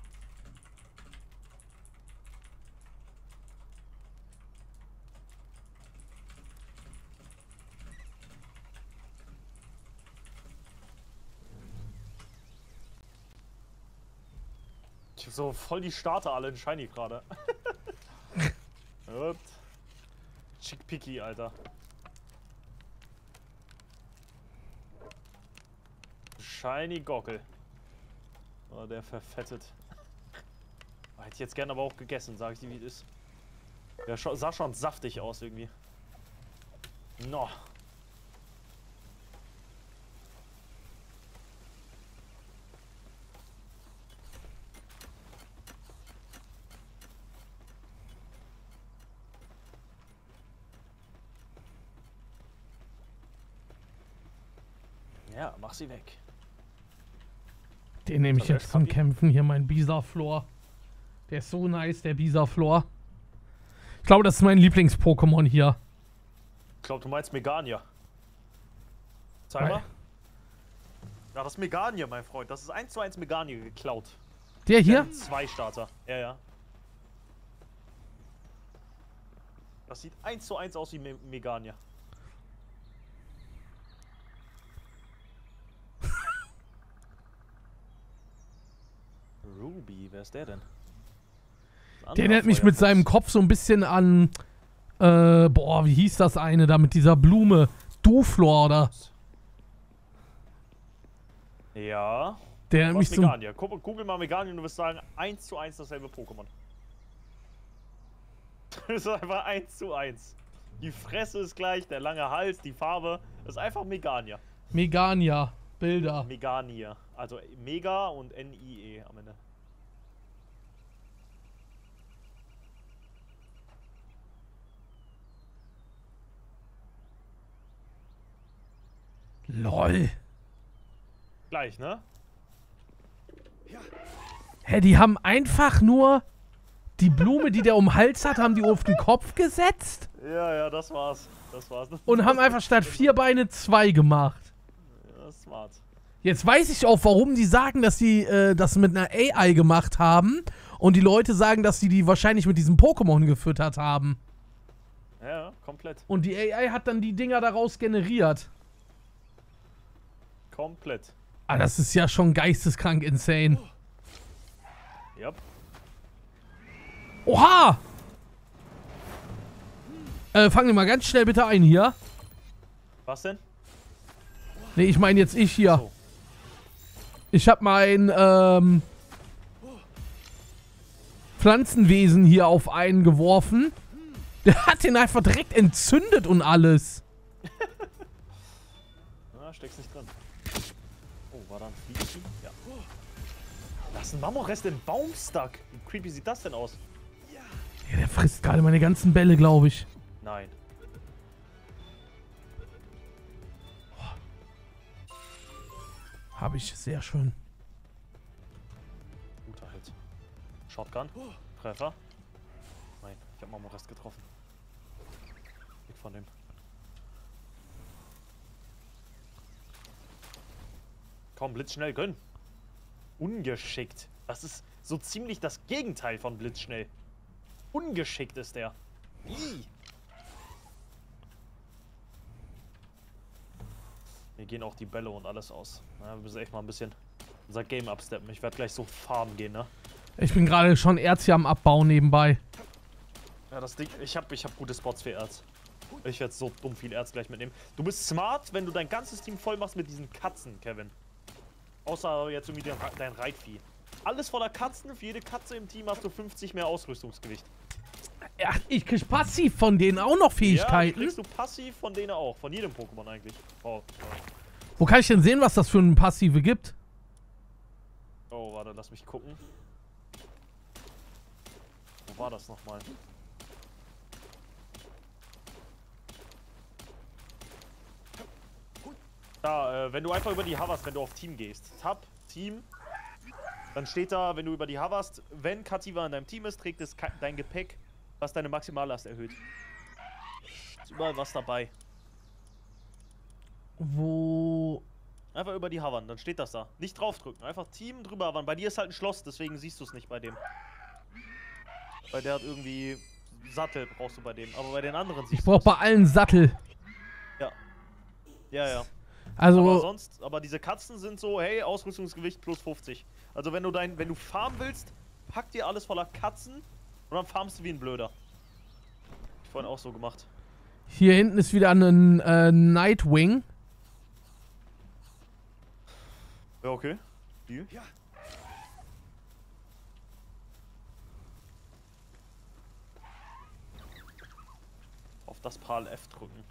Ich hab so voll die Starter alle in Shiny gerade. Chick Picky, Alter. Shiny Gockel. Oh, der verfettet. Oh, hätte ich jetzt gerne aber auch gegessen, sag ich dir, wie es ist. Der sah schon saftig aus irgendwie. No. Ja, mach sie weg. Den nehme ich jetzt zum Kämpfen. Hier mein Bisaflor. Der ist so nice, der Bisaflor. Ich glaube, das ist mein Lieblings-Pokémon hier. Ich glaube, du meinst Megania. Zeig mal. Ja, das ist Megania, mein Freund. Das ist eins zu eins Megania geklaut. Der hier? Zwei Starter. Ja, ja. Das sieht eins zu eins aus wie Me Megania. Ruby, wer ist der denn? Der erinnert mich mit seinem Kopf so ein bisschen an, äh, boah, wie hieß das eine da mit dieser Blume? Duflor, oder? Ja. Der erinnert mich so... Megania. Google mal Megania und du wirst sagen, eins zu eins dasselbe Pokémon. Das ist einfach eins zu eins. Die Fresse ist gleich, der lange Hals, die Farbe. Das ist einfach Megania. Megania. Bilder. Megania. Also Mega und N I E am Ende. Lol. Gleich, ne? Hä, die haben einfach nur die Blume, die der um den Hals hat, haben die auf den Kopf gesetzt? Ja, ja, das war's. Das war's. Und haben einfach statt vier Beine zwei gemacht. Ja, das ist smart. Jetzt weiß ich auch, warum die sagen, dass sie äh, das mit einer A I gemacht haben. Und die Leute sagen, dass sie die wahrscheinlich mit diesem Pokémon gefüttert haben. Ja, komplett. Und die A I hat dann die Dinger daraus generiert. Komplett. Ah, das ist ja schon geisteskrank insane. Yep. Oha! Äh, fang dir mal ganz schnell bitte ein hier. Was denn? Nee, ich meine jetzt ich hier. So. Ich hab mein, ähm... Pflanzenwesen hier auf einen geworfen. Der hat den einfach direkt entzündet und alles. Na, steckst nicht drin. Oh, war da ein Fliegen? Ja. Da ist ein Mammorest im Baum stuck. Wie creepy sieht das denn aus? Ja, der frisst gerade meine ganzen Bälle, glaube ich. Nein. Habe ich, sehr schön. Guter Hit. Shotgun. Treffer. Nein, ich habe Mammorest getroffen. Weg von dem. Komm, blitzschnell, gönn. Ungeschickt. Das ist so ziemlich das Gegenteil von blitzschnell. Ungeschickt ist der. Ih. Mir gehen auch die Bälle und alles aus. Ja, wir müssen echt mal ein bisschen unser Game absteppen. Ich werde gleich so farmen gehen, ne? Ich bin gerade schon Erz hier am Abbauen nebenbei. Ja, das Ding, ich habe ich hab gute Spots für Erz. Ich werde so dumm viel Erz gleich mitnehmen. Du bist smart, wenn du dein ganzes Team voll machst mit diesen Katzen, Kevin. Außer jetzt irgendwie dein, dein Reitvieh. Alles voller Katzen, für jede Katze im Team hast du fünfzig mehr Ausrüstungsgewicht. Ja, ich krieg passiv von denen auch noch Ja, die Fähigkeiten. kriegst du passiv von denen auch. Von jedem Pokémon eigentlich. Oh, Wo kann ich denn sehen, was das für ein Passive gibt? oh, warte, lass mich gucken. Wo war das nochmal? Da, äh, wenn du einfach über die hoverst, wenn du auf Team gehst. Tab, Team. Dann steht da, wenn du über die hoverst, wenn Kativa in deinem Team ist, trägt es dein Gepäck, was deine Maximallast erhöht. Ist überall was dabei. Wo... Einfach über die hovern, dann steht das da. Nicht draufdrücken, einfach Team drüber hovern. Bei dir ist halt ein Schloss, deswegen siehst du es nicht bei dem. Weil der hat irgendwie Sattel, brauchst du bei dem. Aber bei den anderen siehst Ich brauch bei allen Sattel. Ja. Ja, ja. Also... Aber sonst, aber diese Katzen sind so, hey, Ausrüstungsgewicht plus fünfzig. Also wenn du dein, wenn du farmen willst, pack dir alles voller Katzen und dann farmst du wie ein Blöder. Hab ich vorhin auch so gemacht. Hier hinten ist wieder ein äh, Nightwing. Ja, okay. Die? Ja. Auf das Pal F drücken.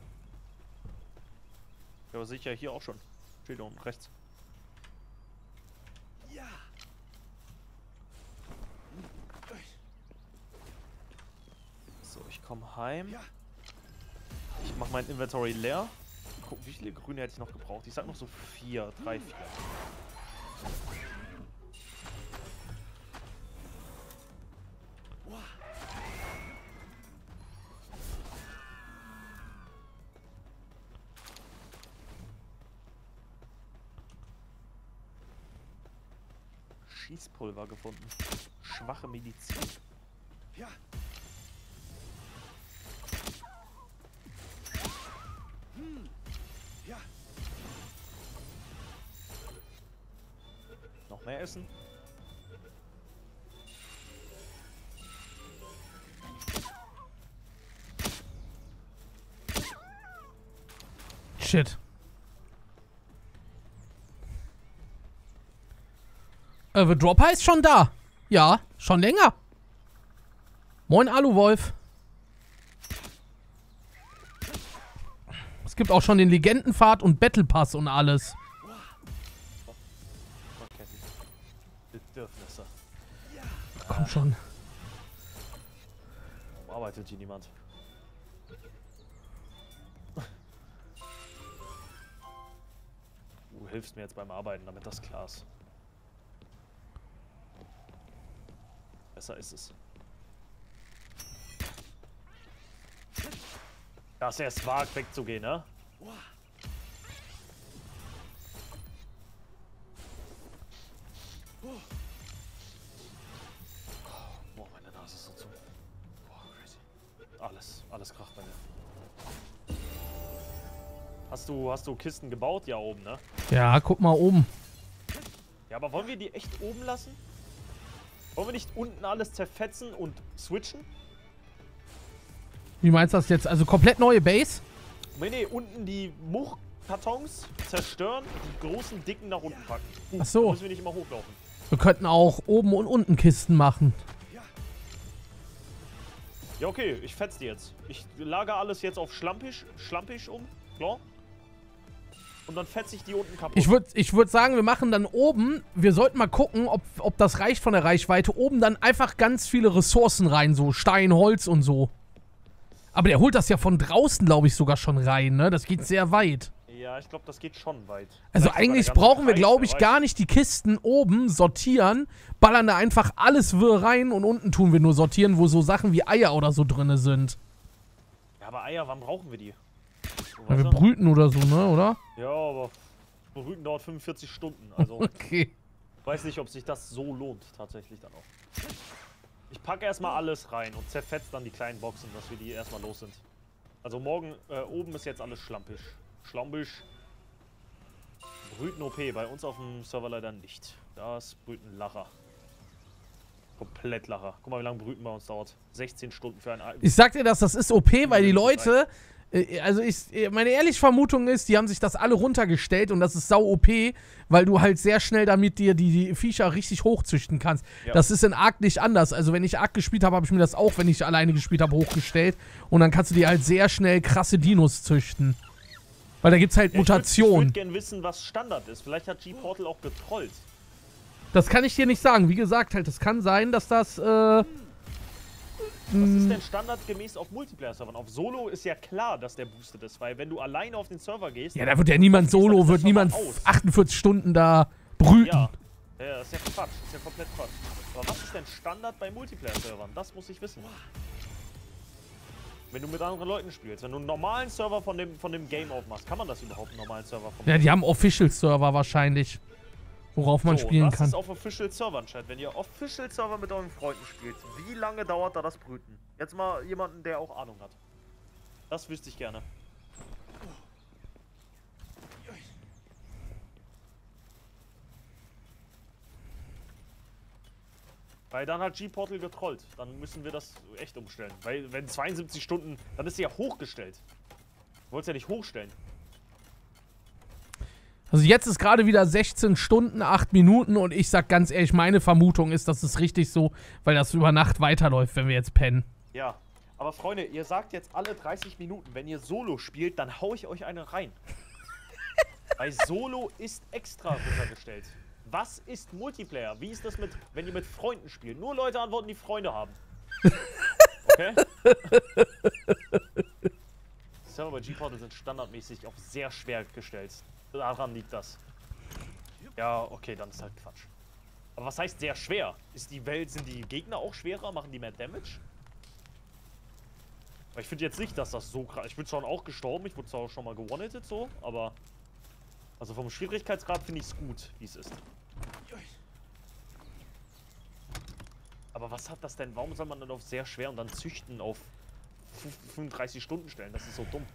Ja, aber sicher hier auch schon. Steht da unten rechts. Ja. So, ich komme heim. Ja. Ich mache mein Inventory leer. Guck, wie viele Grüne hätte ich noch gebraucht? Ich sag noch so vier, drei, vier. Schießpulver gefunden. Schwache Medizin. Ja. Hm. Ja. Noch mehr essen? Shit. Äh, The Dropper ist schon da. Ja, schon länger. Moin, Aluwolf. Es gibt auch schon den Legendenpfad und Battle Pass und alles. Okay. Bedürfnisse. Komm schon. Warum arbeitet hier niemand? Du hilfst mir jetzt beim Arbeiten, damit das klar ist. Besser ist es. Dass er es wagt, wegzugehen, ne? Boah, meine Nase ist so zu. Boah, crazy. Alles, alles kracht bei mir. Hast du, hast du Kisten gebaut? Ja, oben, ne? Ja, guck mal oben. Ja, aber wollen wir die echt oben lassen? Wollen wir nicht unten alles zerfetzen und switchen? Wie meinst du das jetzt? Also komplett neue Base? Nee, nee, unten die Muchkartons zerstören, die großen, dicken nach unten packen. Uh, Ach so. Da müssen wir nicht immer hochlaufen. Wir könnten auch oben und unten Kisten machen. Ja, okay, ich fetz die jetzt. Ich lager alles jetzt auf Schlampisch, Schlampisch um, klar? Und dann fetze ich die unten kaputt. Ich würde ich würd sagen, wir machen dann oben, wir sollten mal gucken, ob, ob das reicht von der Reichweite, oben dann einfach ganz viele Ressourcen rein, so Stein, Holz und so. Aber der holt das ja von draußen, glaube ich, sogar schon rein, ne? Das geht sehr weit. Ja, ich glaube, das geht schon weit. Also Vielleicht eigentlich sogar der ganze brauchen wir, Kreis, glaube wer ich, weiß. gar nicht die Kisten oben sortieren, ballern da einfach alles wirr rein und unten tun wir nur sortieren, wo so Sachen wie Eier oder so drinne sind. Ja, aber Eier, wann brauchen wir die? So, Ja, wir weißt du? brüten oder so, ne, oder? Ja, aber Brüten dauert fünfundvierzig Stunden. Also, Okay. ich weiß nicht, ob sich das so lohnt, tatsächlich dann auch. Ich packe erstmal alles rein und zerfetzt dann die kleinen Boxen, dass wir die erstmal los sind. Also morgen, äh, oben ist jetzt alles schlampisch. Schlampisch. Brüten O P, bei uns auf dem Server leider nicht. Das Brüten Lacher. Komplett Lacher. Guck mal, wie lange Brüten bei uns dauert. sechzehn Stunden für ein... Ich sag dir das, das ist O P, weil die Leute Äh, Also ich, meine ehrliche Vermutung ist, die haben sich das alle runtergestellt und das ist sau O P, weil du halt sehr schnell damit dir die, die Viecher richtig hochzüchten kannst. Ja. Das ist in Ark nicht anders. Also wenn ich Ark gespielt habe, habe ich mir das auch, wenn ich alleine gespielt habe, hochgestellt. Und dann kannst du dir halt sehr schnell krasse Dinos züchten. Weil da gibt's halt Ja, ich würd- Mutationen. Ich würde gerne wissen, was Standard ist. Vielleicht hat G-Portal auch getrollt. Das kann ich dir nicht sagen. Wie gesagt, halt, es kann sein, dass das, äh... Was ist denn standardgemäß auf Multiplayer-Servern? Auf Solo ist ja klar, dass der boostet ist, weil wenn du alleine auf den Server gehst... Ja, da wird ja niemand dann solo, ist wird das niemand schon mal aus. achtundvierzig Stunden da brüten. Ja. Ja, das ist ja Quatsch. Das ist ja komplett Quatsch. Aber was ist denn Standard bei Multiplayer-Servern? Das muss ich wissen. Wenn du mit anderen Leuten spielst, wenn du einen normalen Server von dem, von dem Game aufmachst, kann man das überhaupt einen normalen Server vom Ja, die haben Official-Server wahrscheinlich, worauf man so, spielen das kann. ist auf Official-Servern, Chat. Wenn ihr Official-Server mit euren Freunden spielt, wie lange dauert da das Brüten? Jetzt mal jemanden, der auch Ahnung hat. Das wüsste ich gerne. Weil dann hat G-Portal getrollt. Dann müssen wir das echt umstellen. Weil wenn zweiundsiebzig Stunden, dann ist sie ja hochgestellt. Du wolltest ja nicht hochstellen. Also jetzt ist gerade wieder sechzehn Stunden, acht Minuten und ich sag ganz ehrlich, meine Vermutung ist, das ist richtig so, weil das über Nacht weiterläuft, wenn wir jetzt pennen. Ja, aber Freunde, ihr sagt jetzt alle dreißig Minuten, wenn ihr Solo spielt, dann hau ich euch eine rein. Weil Solo ist extra runtergestellt. Was ist Multiplayer? Wie ist das mit, wenn ihr mit Freunden spielt? Nur Leute antworten, die Freunde haben. Okay? Server bei G-Portal sind standardmäßig auch sehr schwer gestellt. Daran liegt das. Ja, okay, dann ist halt Quatsch. Aber was heißt sehr schwer? Ist die Welt, sind die Gegner auch schwerer? Machen die mehr Damage? Aber ich finde jetzt nicht, dass das so krass... Ich bin zwar auch gestorben, ich wurde zwar auch schon mal gewonnetet so, aber... Also vom Schwierigkeitsgrad finde ich es gut, wie es ist. Aber was hat das denn? Warum soll man dann auf sehr schwer und dann züchten auf fünfunddreißig Stunden stellen? Das ist so dumm.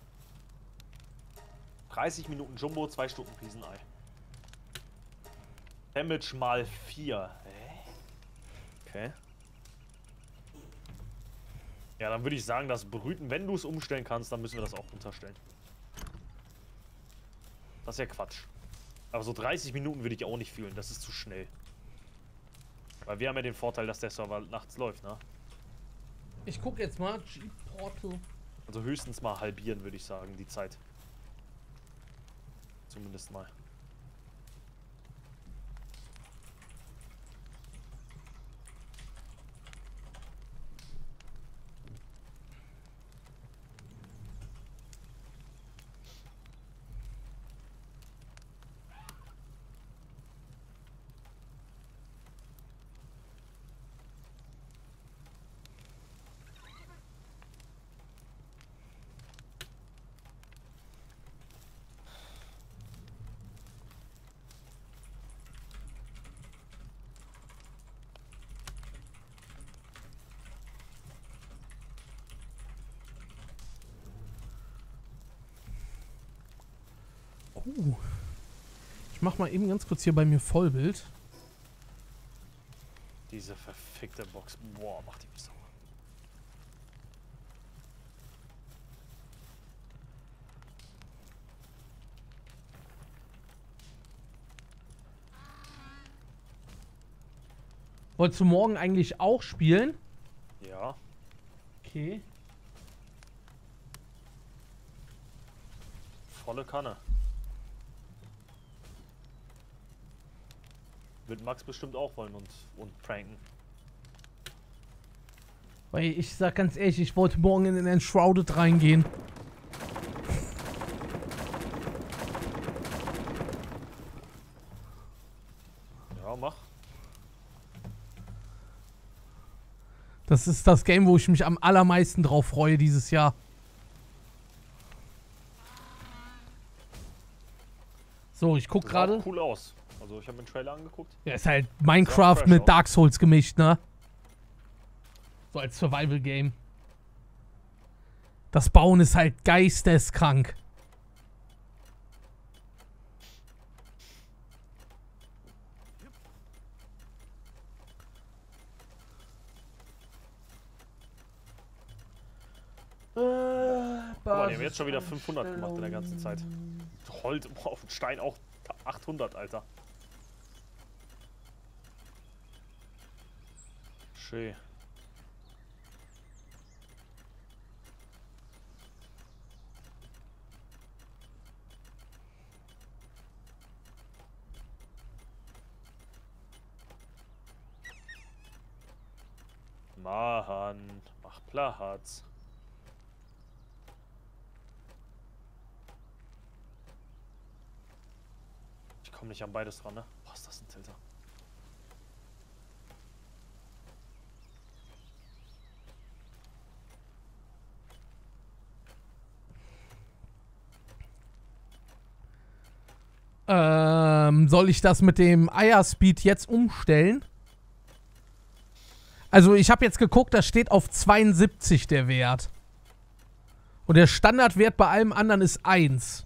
dreißig Minuten Jumbo, zwei Stunden Riesenei. Damage mal vier. Hä? Okay. Ja, dann würde ich sagen, das Brüten, wenn du es umstellen kannst, dann müssen wir das auch unterstellen. Das ist ja Quatsch. Aber so dreißig Minuten würde ich auch nicht fühlen, das ist zu schnell. Weil wir haben ja den Vorteil, dass der Server nachts läuft, ne? Ich guck jetzt mal, G-Portal. Also höchstens mal halbieren, würde ich sagen, die Zeit. Zumindest mal. Uh. Ich mach mal eben ganz kurz hier bei mir Vollbild. Diese verfickte Box. Boah, macht die mich sauer. Wolltest du morgen eigentlich auch spielen? Ja. Okay. Volle Kanne. Wird Max bestimmt auch wollen und, und pranken. Weil ich sag ganz ehrlich, ich wollte morgen in den Enshrouded reingehen. Ja, mach. Das ist das Game, wo ich mich am allermeisten drauf freue dieses Jahr. So, ich guck Sah auch gerade. cool aus. Also ich habe mir den Trailer angeguckt. Ja, ist halt Minecraft fresh mit aus. Dark Souls gemischt, ne? So als Survival-Game. Das Bauen ist halt geisteskrank. Äh, Guck mal, die haben jetzt schon wieder fünfhundert gemacht in der ganzen Zeit. Holz, boah, auf den Stein auch achthundert, Alter. Schön. Mann, mach Platz. Ich komme nicht an beides dran, ne? Boah, ist das ein Tilter. Ähm, soll ich das mit dem Eierspeed jetzt umstellen? Also ich habe jetzt geguckt, das steht auf zweiundsiebzig der Wert. Und der Standardwert bei allem anderen ist eins.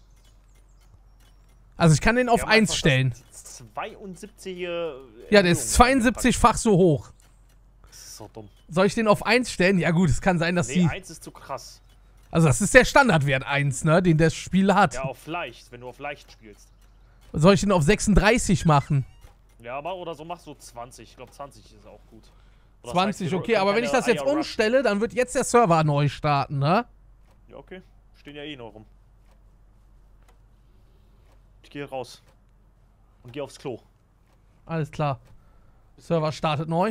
Also ich kann den auf eins stellen. zweiundsiebzig. Ja, der ist zweiundsiebzig-fach so hoch. Das ist so dumm. Soll ich den auf eins stellen? Ja gut, es kann sein, dass Nee, die... eins ist zu krass. Also das ist der Standardwert eins, ne, den das Spiel hat. Ja, auf leicht, wenn du auf leicht spielst. Soll ich den auf sechsunddreißig machen? Ja, aber oder so machst du zwanzig. Ich glaube, zwanzig ist auch gut. Oder zwanzig, das heißt, okay, aber wenn ich das jetzt umstelle, dann wird jetzt der Server neu starten, ne? Ja, okay. Stehen ja eh noch rum. Ich gehe raus. Und gehe aufs Klo. Alles klar. Server startet neu.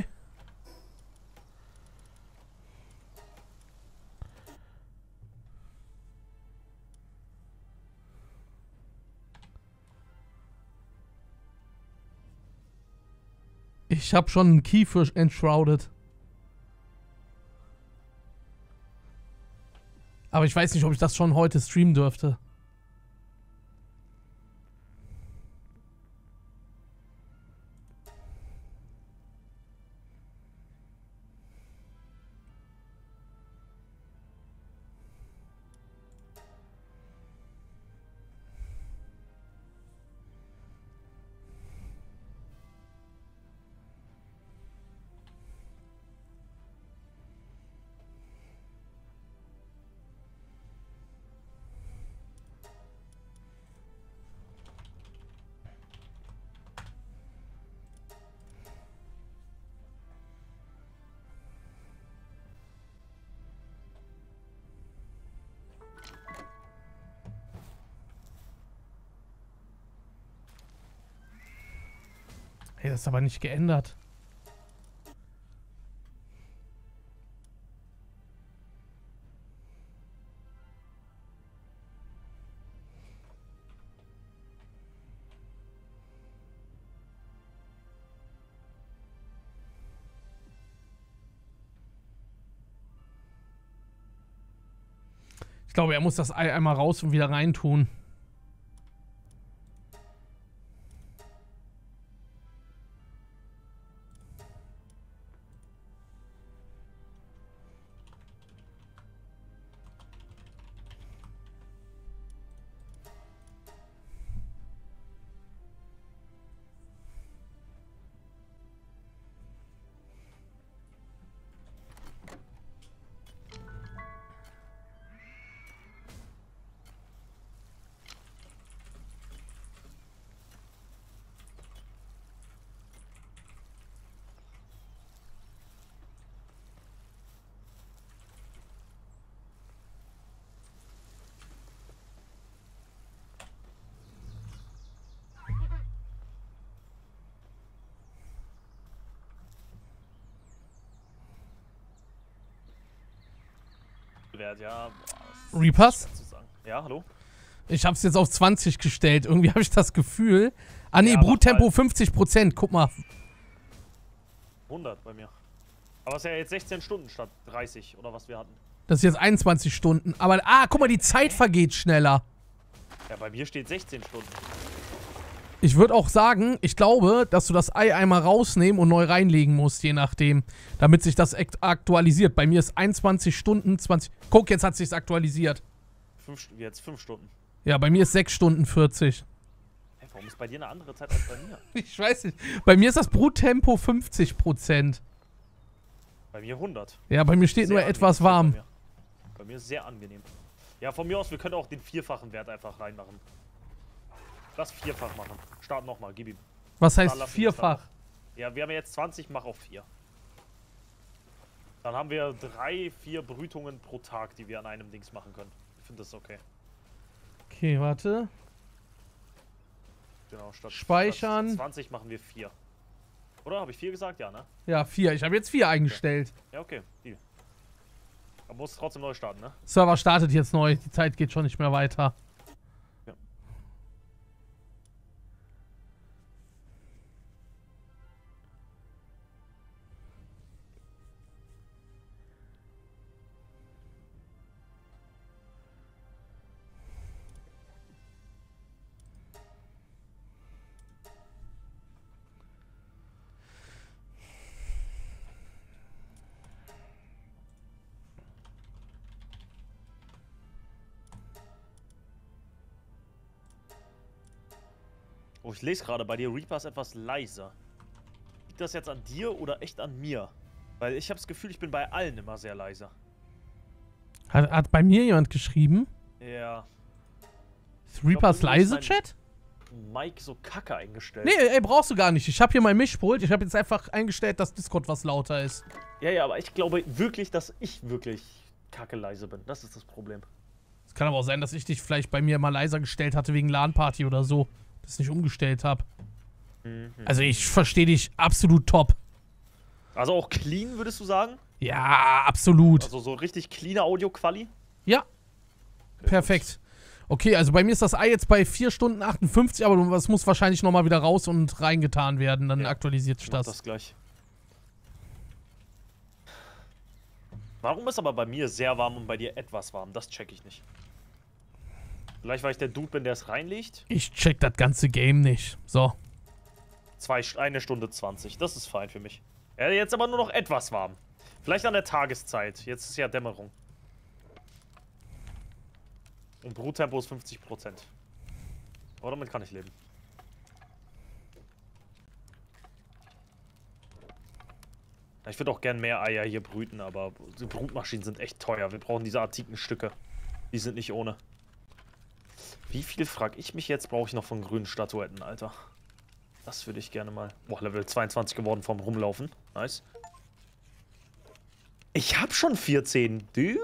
Ich habe schon einen Key für Enshrouded. Aber ich weiß nicht, ob ich das schon heute streamen dürfte. Hey, das ist aber nicht geändert. Ich glaube, er muss das Ei einmal raus und wieder reintun. Wert, ja. Boah, Repass? Ja, hallo? Ich habe es jetzt auf zwanzig gestellt. Irgendwie habe ich das Gefühl. Ah nee, Ja, Bruttempo mach mal. fünfzig Prozent. Guck mal. hundert bei mir. Aber es ist ja jetzt sechzehn Stunden statt dreißig oder was wir hatten. Das ist jetzt einundzwanzig Stunden. Aber, ah, guck mal, die Zeit vergeht schneller. Ja, bei mir steht sechzehn Stunden. Ich würde auch sagen, ich glaube, dass du das Ei einmal rausnehmen und neu reinlegen musst, je nachdem. Damit sich das aktualisiert. Bei mir ist einundzwanzig Stunden, zwanzig... Guck, jetzt hat sich's aktualisiert. Fünf, jetzt fünf Stunden. Ja, bei mir ist sechs Stunden vierzig. Hey, warum ist bei dir eine andere Zeit als bei mir? Ich weiß nicht. Bei mir ist das Bruttempo fünfzig Prozent. Bei mir hundert. Ja, bei mir steht Sehr nur angenehm. etwas warm. Bei mir. bei mir ist sehr angenehm. Ja, von mir aus, wir können auch den vierfachen Wert einfach reinmachen. Lass vierfach machen. Start nochmal, gib ihm. Was Dann heißt lassen wir es dann vierfach? noch. Ja, wir haben jetzt zwanzig, mach auf vier. Dann haben wir drei, vier Brütungen pro Tag, die wir an einem Dings machen können. Ich finde das okay. Okay, warte. Genau, statt, Speichern. statt zwanzig machen wir vier. Oder? Habe ich vier gesagt? Ja, ne? Ja, vier. Ich habe jetzt vier eingestellt. Ja, okay. Deal. Aber muss trotzdem neu starten, ne? Server startet jetzt neu. Die Zeit geht schon nicht mehr weiter. Ja. Oh, ich lese gerade, bei dir Reaper ist etwas leiser. Liegt das jetzt an dir oder echt an mir? Weil ich habe das Gefühl, ich bin bei allen immer sehr leise. Hat, hat bei mir jemand geschrieben? Ja. Ist Reapers glaub, leise, mein Chat? Mike so kacke eingestellt. Nee, ey, brauchst du gar nicht. Ich habe hier mein Mischpult. Ich habe jetzt einfach eingestellt, dass Discord was lauter ist. Ja, ja, aber ich glaube wirklich, dass ich wirklich kacke leise bin. Das ist das Problem. Es kann aber auch sein, dass ich dich vielleicht bei mir mal leiser gestellt hatte wegen LAN-Party oder so. Das nicht umgestellt habe. Mhm. Also ich verstehe dich absolut top. Also auch clean, würdest du sagen? Ja, absolut. Also so richtig cleane Audio-Quali? Ja. Perfekt. Okay, also bei mir ist das Ei jetzt bei vier Stunden achtundfünfzig, aber es muss wahrscheinlich nochmal wieder raus und reingetan werden. Dann Ja, aktualisiert sich ich mach das. das gleich. Warum ist aber bei mir sehr warm und bei dir etwas warm? Das check ich nicht. Vielleicht, weil ich der Dude bin, der es reinlegt. Ich check das ganze Game nicht. So. Zwei, eine Stunde zwanzig. Das ist fein für mich. Ja, jetzt aber nur noch etwas warm. Vielleicht an der Tageszeit. Jetzt ist ja Dämmerung. Und Bruttempo ist fünfzig Prozent. Aber damit kann ich leben. Ich würde auch gern mehr Eier hier brüten, aber die Brutmaschinen sind echt teuer. Wir brauchen diese antiken Stücke. Die sind nicht ohne. Wie viel, frag ich mich jetzt, brauche ich noch von grünen Statuetten, Alter? Das würde ich gerne mal... Boah, Level zweiundzwanzig geworden vom Rumlaufen. Nice. Ich hab schon vierzehn. Dude.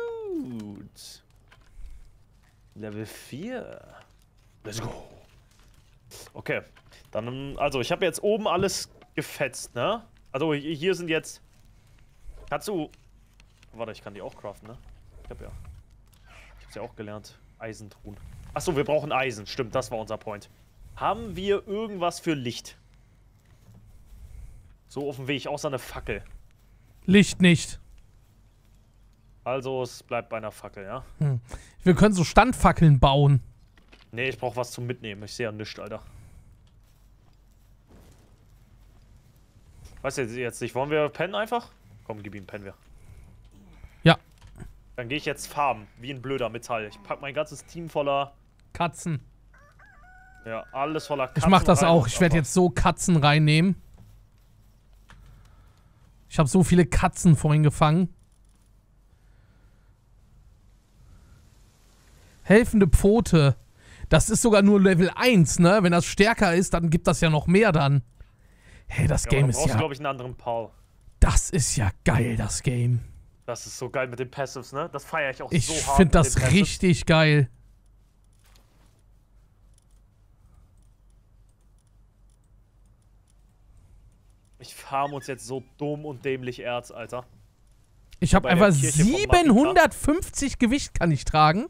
Level vier. Let's go. Okay. Dann, also, ich habe jetzt oben alles gefetzt, ne? Also, hier sind jetzt... Kannst du... Warte, ich kann die auch craften, ne? Ich hab ja... Ich hab's ja auch gelernt. Eisentruhen. Achso, wir brauchen Eisen. Stimmt, das war unser Point. Haben wir irgendwas für Licht? So auf dem Weg, außer eine Fackel. Licht nicht. Also, es bleibt bei einer Fackel, ja? Hm. Wir können so Standfackeln bauen. Nee, ich brauche was zum Mitnehmen. Ich sehe ja nichts, Alter. Weißt du jetzt nicht, wollen wir pennen einfach? Komm, gib ihm, pennen wir. Ja. Dann gehe ich jetzt farmen, wie ein blöder Metall. Ich pack mein ganzes Team voller... Katzen. Ja, alles voller Katzen. Ich mach das rein auch. und Ich werde einfach- jetzt so Katzen reinnehmen. Ich habe so viele Katzen vorhin gefangen. Helfende Pfote. Das ist sogar nur Level eins, ne? Wenn das stärker ist, dann gibt das ja noch mehr dann. Hey, das Ja, Game aber dann ist brauchst du, ja... glaube ich, einen anderen Paul. Das ist ja geil, das Game. Das ist so geil mit den Passives, ne? Das feiere ich auch Ich so hart. finde mit das den Passives. richtig geil. Ich farm uns jetzt so dumm und dämlich Erz, Alter. Ich habe Bei der einfach Kirche von siebenhundertfünfzig Gewicht kann ich tragen.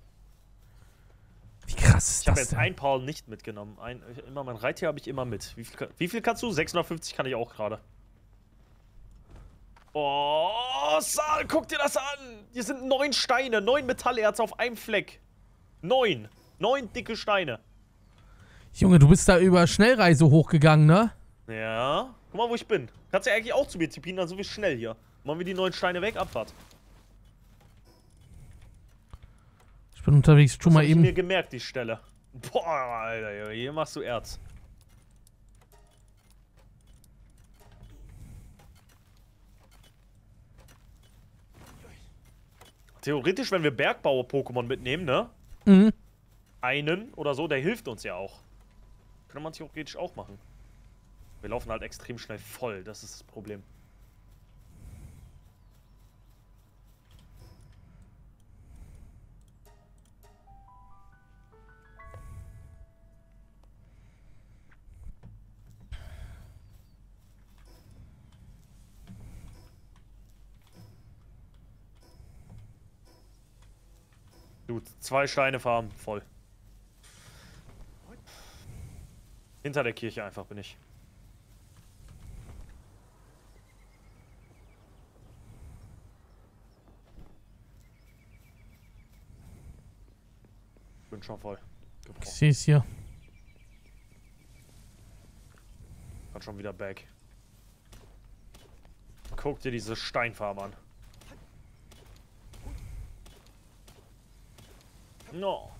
Wie krass ist Ich habe das jetzt denn? einen Paul nicht mitgenommen. Ein, immer mein Reittier habe ich immer mit. Wie viel, kann- wie viel kannst du? sechshundertfünfzig kann ich auch gerade. Oh, Sal, guck dir das an! Hier sind neun Steine, neun Metallerze auf einem Fleck. Neun. Neun dicke Steine. Junge, du bist da über Schnellreise hochgegangen, ne? Ja. Guck mal, wo ich bin. Kannst ja eigentlich auch zu mir tippen, dann so wie schnell hier. Machen wir die neun Steine weg, Abfahrt. Ich bin unterwegs, tu Das mal hab ich eben. mir gemerkt, die Stelle. Boah, Alter, hier machst du Erz. Theoretisch, wenn wir Bergbauer-Pokémon mitnehmen, ne? Mhm. Einen oder so, der hilft uns ja auch. Könnte man theoretisch auch machen. Wir laufen halt extrem schnell voll, das ist das Problem. Gut, zwei Steine farmen, voll. Hinter der Kirche einfach bin ich. Bin schon voll. Ich sehe es hier. Kann schon wieder back. Guck dir diese Steinfarbe an. No.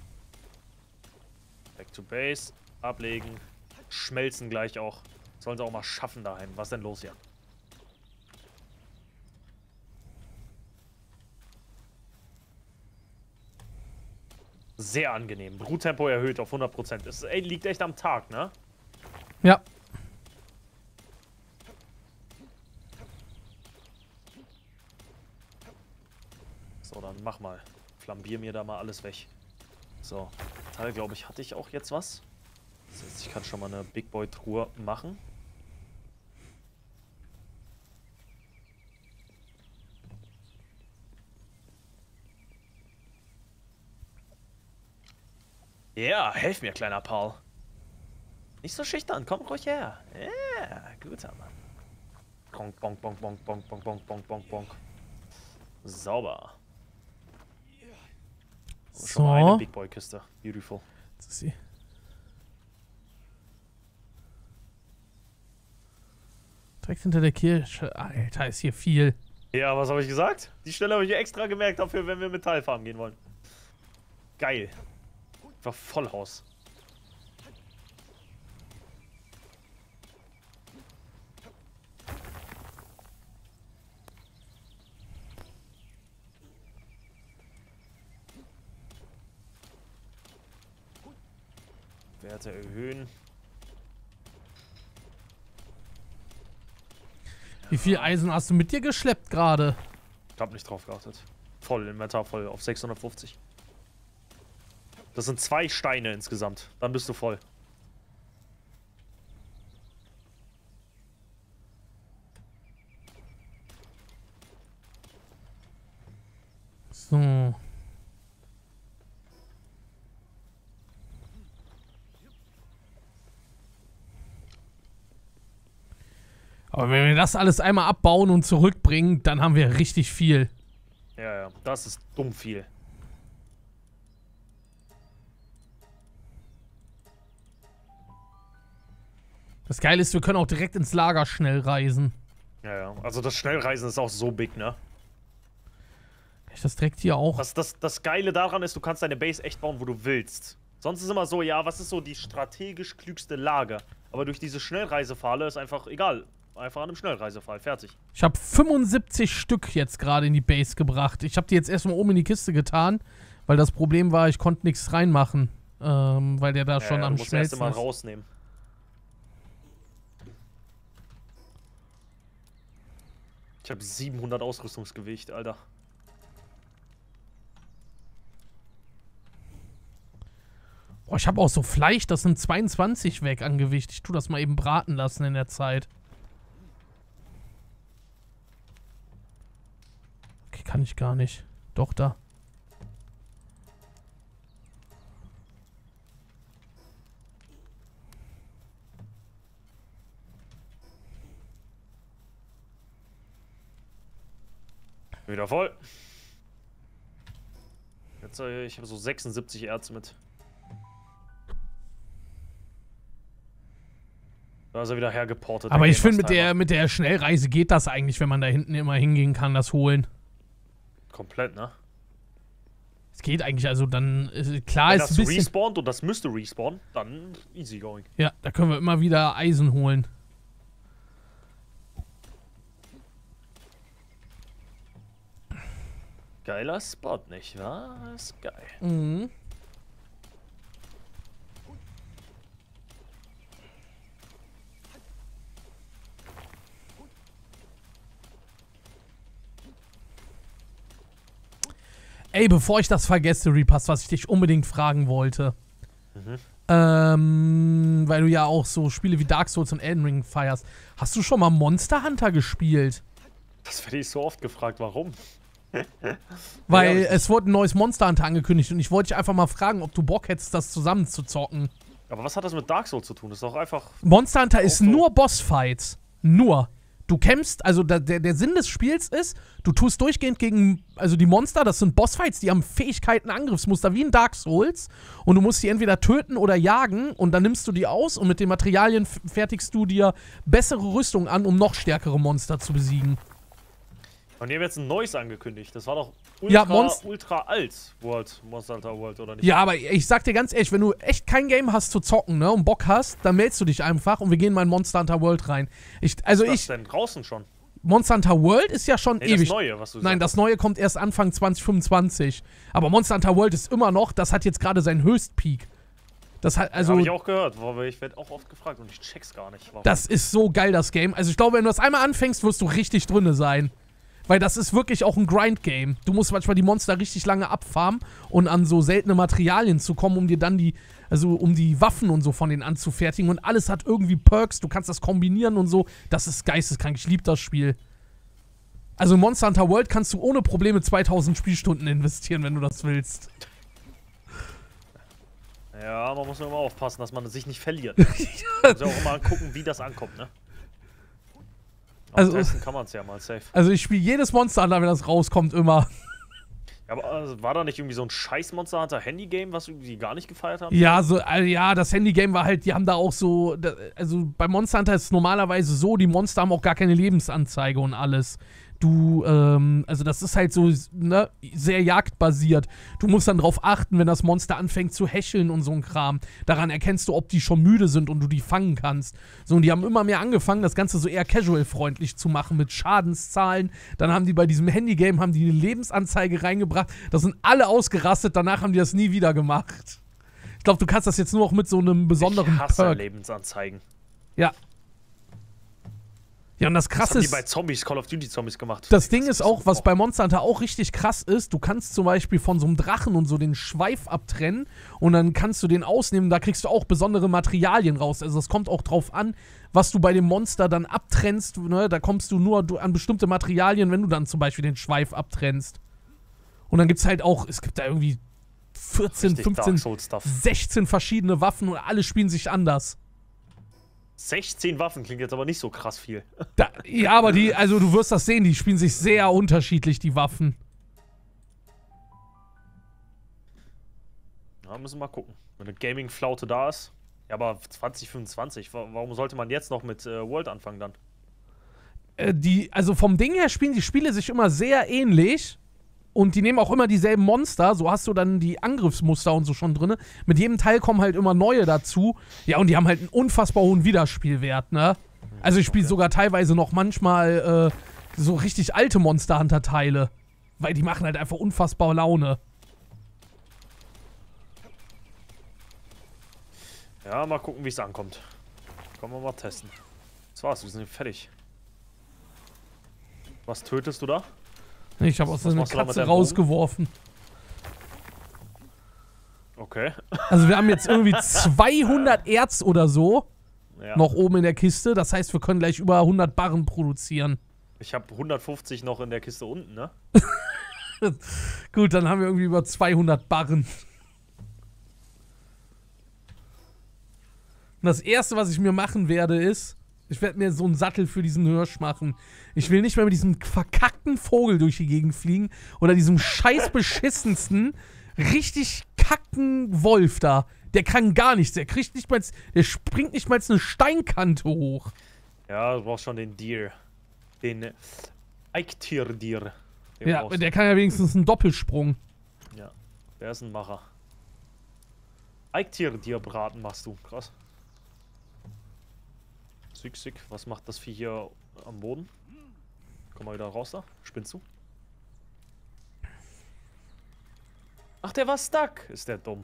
Back to base. Ablegen. Schmelzen gleich auch. Sollen sie auch mal schaffen daheim. Was ist denn los hier? Sehr angenehm. Bruttempo erhöht auf hundert Prozent. Es ey, liegt echt am Tag, ne? Ja. So, dann mach mal. Flambier mir da mal alles weg. So. Teil, glaube ich, hatte ich auch jetzt was. Das heißt, ich kann schon mal eine Big Boy Truhe machen. Ja, yeah, helf mir, kleiner Paul. Nicht so schüchtern, komm ruhig her. Ja, yeah, guter Mann. Bonk, bonk, bonk, bonk, bonk, bonk, bonk, bonk, bonk, bonk. Sauber. So. Schon mal eine Big Boy Kiste. Beautiful. Das ist sie. Direkt hinter der Kirche. Alter, ist hier viel. Ja, was habe ich gesagt? Die Stelle habe ich extra gemerkt dafür, wenn wir Metallfarmen gehen wollen. Geil. War Vollhaus. Werte erhöhen. Wie viel Eisen hast du mit dir geschleppt gerade? Ich hab nicht drauf geachtet. Voll, Inventar voll auf sechshundertfünfzig. Das sind zwei Steine insgesamt. Dann bist du voll. So. Aber wenn wir das alles einmal abbauen und zurückbringen, dann haben wir richtig viel. Ja, ja, das ist dumm viel. Das Geile ist, wir können auch direkt ins Lager schnell reisen. Ja, ja. Also das Schnellreisen ist auch so big, ne? Kann ich das direkt hier auch? Das, das, das Geile daran ist, du kannst deine Base echt bauen, wo du willst. Sonst ist immer so, ja, was ist so die strategisch klügste Lage? Aber durch diese Schnellreisefalle ist einfach egal. Einfach an einem Schnellreisefall. Fertig. Ich habe fünfundsiebzig Stück jetzt gerade in die Base gebracht. Ich habe die jetzt erstmal oben in die Kiste getan, weil das Problem war, ich konnte nichts reinmachen. Ähm, weil der da Ja, schon ja, am du musst erst Schmelzen mal ist. rausnehmen. Ich habe siebenhundert Ausrüstungsgewicht, Alter. Boah, ich habe auch so Fleisch, das sind zweiundzwanzig weg an Gewicht. Ich tue das mal eben braten lassen in der Zeit. Okay, kann ich gar nicht. Doch, da. Wieder voll. Jetzt, äh, ich habe so sechsundsiebzig Erz mit. Da ist er wieder hergeportet. Aber der ich finde, mit Gamer-Timer. der, mit der Schnellreise geht das eigentlich, wenn man da hinten immer hingehen kann, das holen. Komplett, ne? Es geht eigentlich, also dann, äh, klar Wenn ist das ein bisschen... respawnt und das müsste respawnen, dann easy going. Ja, da können wir immer wieder Eisen holen. Geiler Spot, nicht wahr? Ist geil. Mhm. Ey, bevor ich das vergesse, Repass, was ich dich unbedingt fragen wollte. Mhm. Ähm, weil du ja auch so Spiele wie Dark Souls und Elden Ring feierst. Hast du schon mal Monster Hunter gespielt? Das werde ich so oft gefragt, warum? Weil Ja, es wurde ein neues Monster Hunter angekündigt und ich wollte dich einfach mal fragen, ob du Bock hättest, das zusammen zu zocken. aber was hat das mit Dark Souls zu tun? Das ist doch einfach... Monster Hunter ist so. nur Bossfights. Nur. Du kämpfst, also der, der, der Sinn des Spiels ist, du tust durchgehend gegen, also die Monster, das sind Bossfights, die haben Fähigkeiten, Angriffsmuster wie in Dark Souls und du musst die entweder töten oder jagen und dann nimmst du die aus und mit den Materialien fertigst du dir bessere Rüstung an, um noch stärkere Monster zu besiegen. Und die haben jetzt ein neues angekündigt. Das war doch ultra, Ja, Monst- ultra alt, World, Monster Hunter World, oder nicht? Ja, aber ich sag dir ganz ehrlich, wenn du echt kein Game hast zu zocken, ne, und Bock hast, dann meldest du dich einfach und wir gehen mal in Monster Hunter World rein. Ich, also Was ich, ist das denn draußen schon? Monster Hunter World ist ja schon Nee, ewig. das Neue, was du Nein, sagst. das Neue kommt erst Anfang zwanzig fünfundzwanzig. Aber Monster Hunter World ist immer noch, das hat jetzt gerade seinen Höchstpeak. Das hat, also, Habe ich auch gehört, weil ich werde auch oft gefragt und ich check's gar nicht. Warum. das ist so geil, das Game. Also ich glaube, wenn du das einmal anfängst, wirst du richtig drinne sein. Weil das ist wirklich auch ein Grind-Game. Du musst manchmal die Monster richtig lange abfarmen und an so seltene Materialien zu kommen, um dir dann die, also um die Waffen und so von denen anzufertigen. Und alles hat irgendwie Perks, du kannst das kombinieren und so. Das ist geisteskrank, ich liebe das Spiel. Also in Monster Hunter World kannst du ohne Probleme zweitausend Spielstunden investieren, wenn du das willst. Ja, man muss nur immer aufpassen, dass man sich nicht verliert. Man muss ja auch immer gucken, wie das ankommt, ne? Aber Also- testen kann man es ja mal safe. Also ich spiele jedes Monster Hunter, wenn das rauskommt, immer. Ja, aber also, war da nicht irgendwie so ein scheiß Monster Hunter Handy-Game, was irgendwie gar nicht gefeiert haben? Ja, so, äh, ja, das Handy-Game war halt, die haben da auch so, da, also bei Monster Hunter ist es normalerweise so, die Monster haben auch gar keine Lebensanzeige und alles. Du, ähm, also das ist halt so, ne, sehr jagdbasiert. Du musst dann drauf achten, wenn das Monster anfängt zu hecheln und so ein Kram. Daran erkennst du, ob die schon müde sind und du die fangen kannst. So, und die haben immer mehr angefangen, das Ganze so eher casual-freundlich zu machen mit Schadenszahlen. Dann haben die bei diesem Handy-Game, haben die eine Lebensanzeige reingebracht. Da sind alle ausgerastet, danach haben die das nie wieder gemacht. Ich glaube, du kannst das jetzt nur noch mit so einem besonderen Ich hasse Perk. Lebensanzeigen. Ja. Ja, und das Das Krasse haben die ist, bei Zombies, Call of Duty Zombies gemacht. das Ding ist so auch, was boah. bei Monster Hunter auch richtig krass ist, du kannst zum Beispiel von so einem Drachen und so den Schweif abtrennen und dann kannst du den ausnehmen, da kriegst du auch besondere Materialien raus. Also es kommt auch drauf an, was du bei dem Monster dann abtrennst, ne? Da kommst du nur du- an bestimmte Materialien, wenn du dann zum Beispiel den Schweif abtrennst. Und dann gibt's halt auch, es gibt da irgendwie vierzehn, Richtig fünfzehn, Dark Souls Stuff. sechzehn verschiedene Waffen und alle spielen sich anders. sechzehn Waffen klingt jetzt aber nicht so krass viel. Da, ja, aber die, also du wirst das sehen, die spielen sich sehr unterschiedlich, die Waffen. Ja, müssen wir mal gucken. Wenn eine Gaming-Flaute da ist. Ja, aber zwanzig fünfundzwanzig, wa- warum sollte man jetzt noch mit äh, World anfangen dann? Äh, die, also vom Ding her spielen die Spiele sich immer sehr ähnlich. Und die nehmen auch immer dieselben Monster. So hast du dann die Angriffsmuster und so schon drin. Mit jedem Teil kommen halt immer neue dazu. Ja, und die haben halt einen unfassbar hohen Wiederspielwert, ne? Also ich spiele sogar teilweise noch manchmal äh, so richtig alte Monster Hunter Teile. Weil die machen halt einfach unfassbar Laune. Ja, mal gucken, wie es ankommt. Können wir mal testen. Das war's, wir sind fertig. Was tötest du da? Ich habe aus Was so eine machst du da mit Katze deinem Bogen? rausgeworfen. Okay. Also wir haben jetzt irgendwie zweihundert Erz oder so Ja. noch oben in der Kiste. Das heißt, wir können gleich über hundert Barren produzieren. Ich habe hundertfundfünfzig noch in der Kiste unten, ne? Gut, dann haben wir irgendwie über zweihundert Barren. Und das erste, was ich mir machen werde, ist, ich werde mir so einen Sattel für diesen Hirsch machen. Ich will nicht mehr mit diesem verkackten Vogel durch die Gegend fliegen oder diesem scheiß beschissensten, richtig kacken Wolf da. Der kann gar nichts. Der kriegt nicht mal, der springt nicht mal eine Steinkante hoch. Ja, du brauchst schon den Deer. Den äh, Eiktierdeer. Den Ja, brauchst du. der kann ja wenigstens einen Doppelsprung. Ja, der ist ein Macher. Eiktierdeer-Braten machst du. Krass. Sick, sick. Was macht das Vieh hier am Boden? Komm mal wieder raus da. Spinnst du? Ach, der war stuck. Ist der dumm.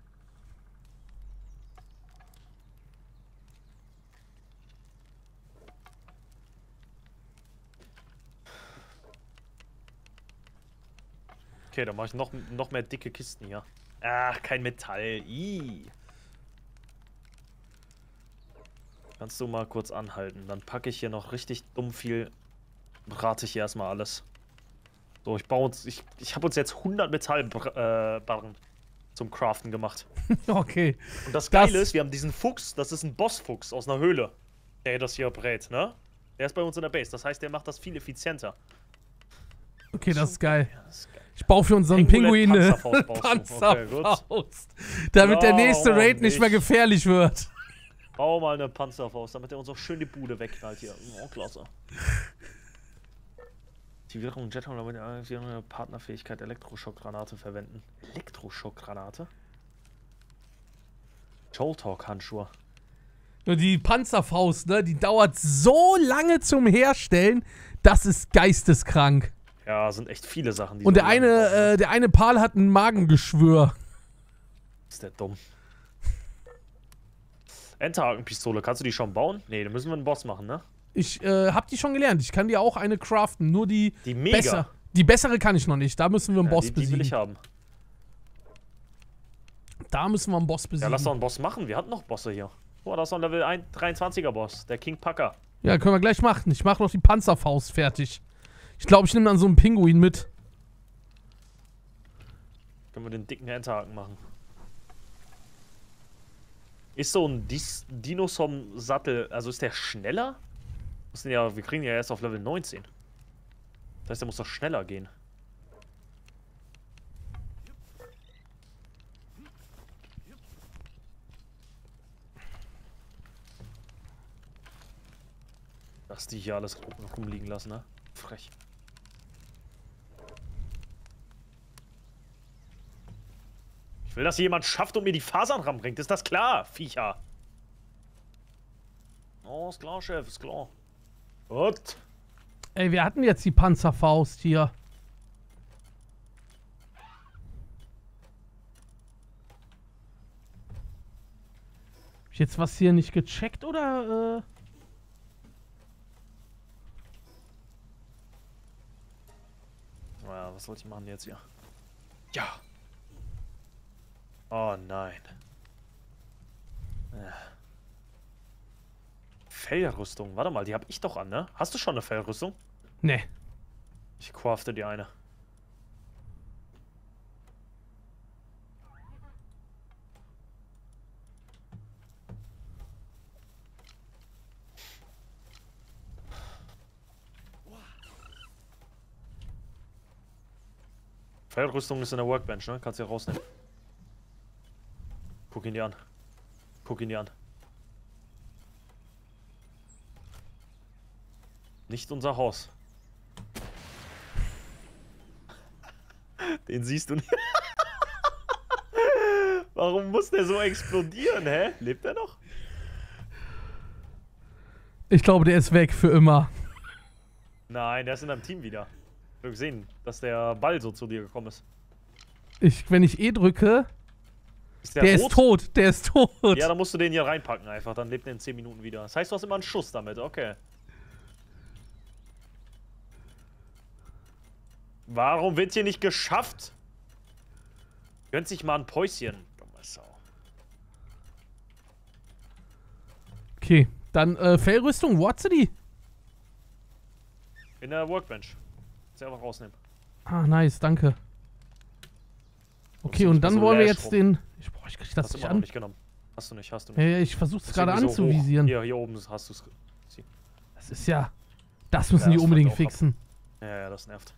Okay, dann mache ich noch, noch mehr dicke Kisten hier. Ach, kein Metall. Ih. Kannst du mal kurz anhalten? Dann packe ich hier noch richtig dumm viel. Brate ich hier erstmal alles. So, ich baue uns. Ich, ich habe uns jetzt hundert Metallbarren äh, zum Craften gemacht. Okay. Und das Geile Das- ist, wir haben diesen Fuchs. Das ist ein Bossfuchs aus einer Höhle. Der das hier brät, ne? Der ist bei uns in der Base. Das heißt, der macht das viel effizienter. Okay, das ist geil. Ja, das ist geil. Ich baue für unseren Pinguin eine Panzerfaust baust du. Okay, gut. Panzerfaust. Damit der Ja, nächste warum Raid nicht mehr nicht? gefährlich wird. Bau mal eine Panzerfaust, damit er uns auch schön die Bude wegknallt hier. Oh, klasse. Aktivierung Jeton, damit die Aktivierung der Partnerfähigkeit Elektroschockgranate verwenden. Elektroschockgranate? Joel-Talk-Handschuhe. Nur die Panzerfaust, ne, die dauert so lange zum Herstellen, das ist geisteskrank. Ja, sind echt viele Sachen. Die Und so der lange eine, brauchen, ne? äh, der eine Pal hat ein Magengeschwür. Ist der dumm. Enterhakenpistole, kannst du die schon bauen? Nee, da müssen wir einen Boss machen, ne? Ich äh, hab die schon gelernt. Ich kann dir auch eine craften. Nur die, Die mega. besser. Die bessere kann ich noch nicht. Da müssen wir einen Ja, Boss die, die will besiegen. ich haben. Da müssen wir einen Boss Ja, besiegen. lass doch einen Boss machen. Wir hatten noch Bosse hier. Boah, das ist noch ein Level dreiundzwanziger Boss. Der King Packer. Ja, können wir gleich machen. Ich mache noch die Panzerfaust fertig. Ich glaube, ich nehme dann so einen Pinguin mit. Können wir den dicken Enterhaken machen. Ist so ein Dis Dinosom-Sattel, also ist der schneller? Muss den ja, wir kriegen ja erst auf Level neunzehn. Das heißt, der muss doch schneller gehen. Dass die hier alles rum- rumliegen lassen, ne? Frech. Ich will, dass hier jemand schafft und mir die Fasern ranbringt. Ist das klar, Viecher? Oh, ist klar, Chef, ist klar. Gut. Ey, wir hatten jetzt die Panzerfaust hier. Hab ich jetzt was hier nicht gecheckt oder? Äh? Ja, was soll ich machen jetzt hier? Ja. Oh nein. Ja. Fellrüstung. Warte mal, die habe ich doch an, ne? Hast du schon eine Fellrüstung? Nee. Ich crafte dir eine. Fellrüstung ist in der Workbench, ne? Kannst du ja rausnehmen. Guck ihn dir an. Guck ihn dir an. Nicht unser Haus. Den siehst du nicht. Warum muss der so explodieren, hä? Lebt er noch? Ich glaube, der ist weg für immer. Nein, der ist in deinem Team wieder. Ich habe gesehen, dass der Ball so zu dir gekommen ist. Ich, wenn ich E drücke, Ist der, der, ist rot? tot. Der ist tot. Ja, dann musst du den hier reinpacken einfach. Dann lebt er in zehn Minuten wieder. Das heißt, du hast immer einen Schuss damit. Okay. Warum wird hier nicht geschafft? Gönnt sich mal ein Päuschen. Dumme Sau. Okay, dann äh, Fellrüstung, wo hat sie die? In der Workbench. Sie einfach rausnehmen. Ah, nice, danke. Okay, nicht und mehr dann so wollen wir lash jetzt rum. den... Ich, boah, ich krieg das Hast du nicht immer noch an. nicht genommen. Hast du nicht, hast du Ja, nicht. ja, ich versuch's Ist gerade irgendwie so hoch. anzuvisieren. Hier, hier oben hast du es. Das ist ja... Das müssen Ja, die das unbedingt fuckt auch ab. fixen. Ja, ja, das nervt.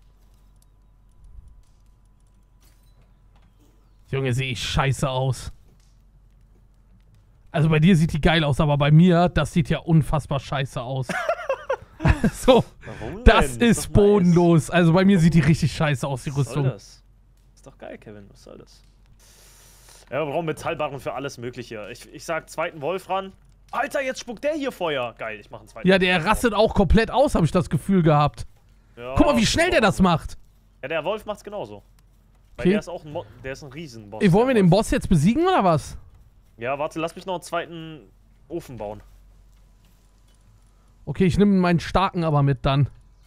Junge, sehe ich scheiße aus. Also bei dir sieht die geil aus, aber bei mir, das sieht ja unfassbar scheiße aus. So, Warum das denn? ist doch bodenlos. Also bei mir sieht die richtig scheiße aus, die nice. Was soll Rüstung. das? Ist doch geil, Kevin. Was soll das? Ja, wir brauchen Metallbarren für alles Mögliche. Ich, ich sag zweiten Wolf ran. Alter, jetzt spuckt der hier Feuer. Geil, ich mach einen zweiten. Ja, der rastet auch komplett aus, habe ich das Gefühl gehabt. Ja, Guck mal, wie schnell der das macht. Ja, der Wolf macht's genauso. Weil Okay. der ist auch ein, Mo der ist ein Riesenboss. Ey, wollen wir der den Wolf. Boss jetzt besiegen oder was? Ja, warte, lass mich noch einen zweiten Ofen bauen. Okay, ich nehme meinen starken aber mit dann.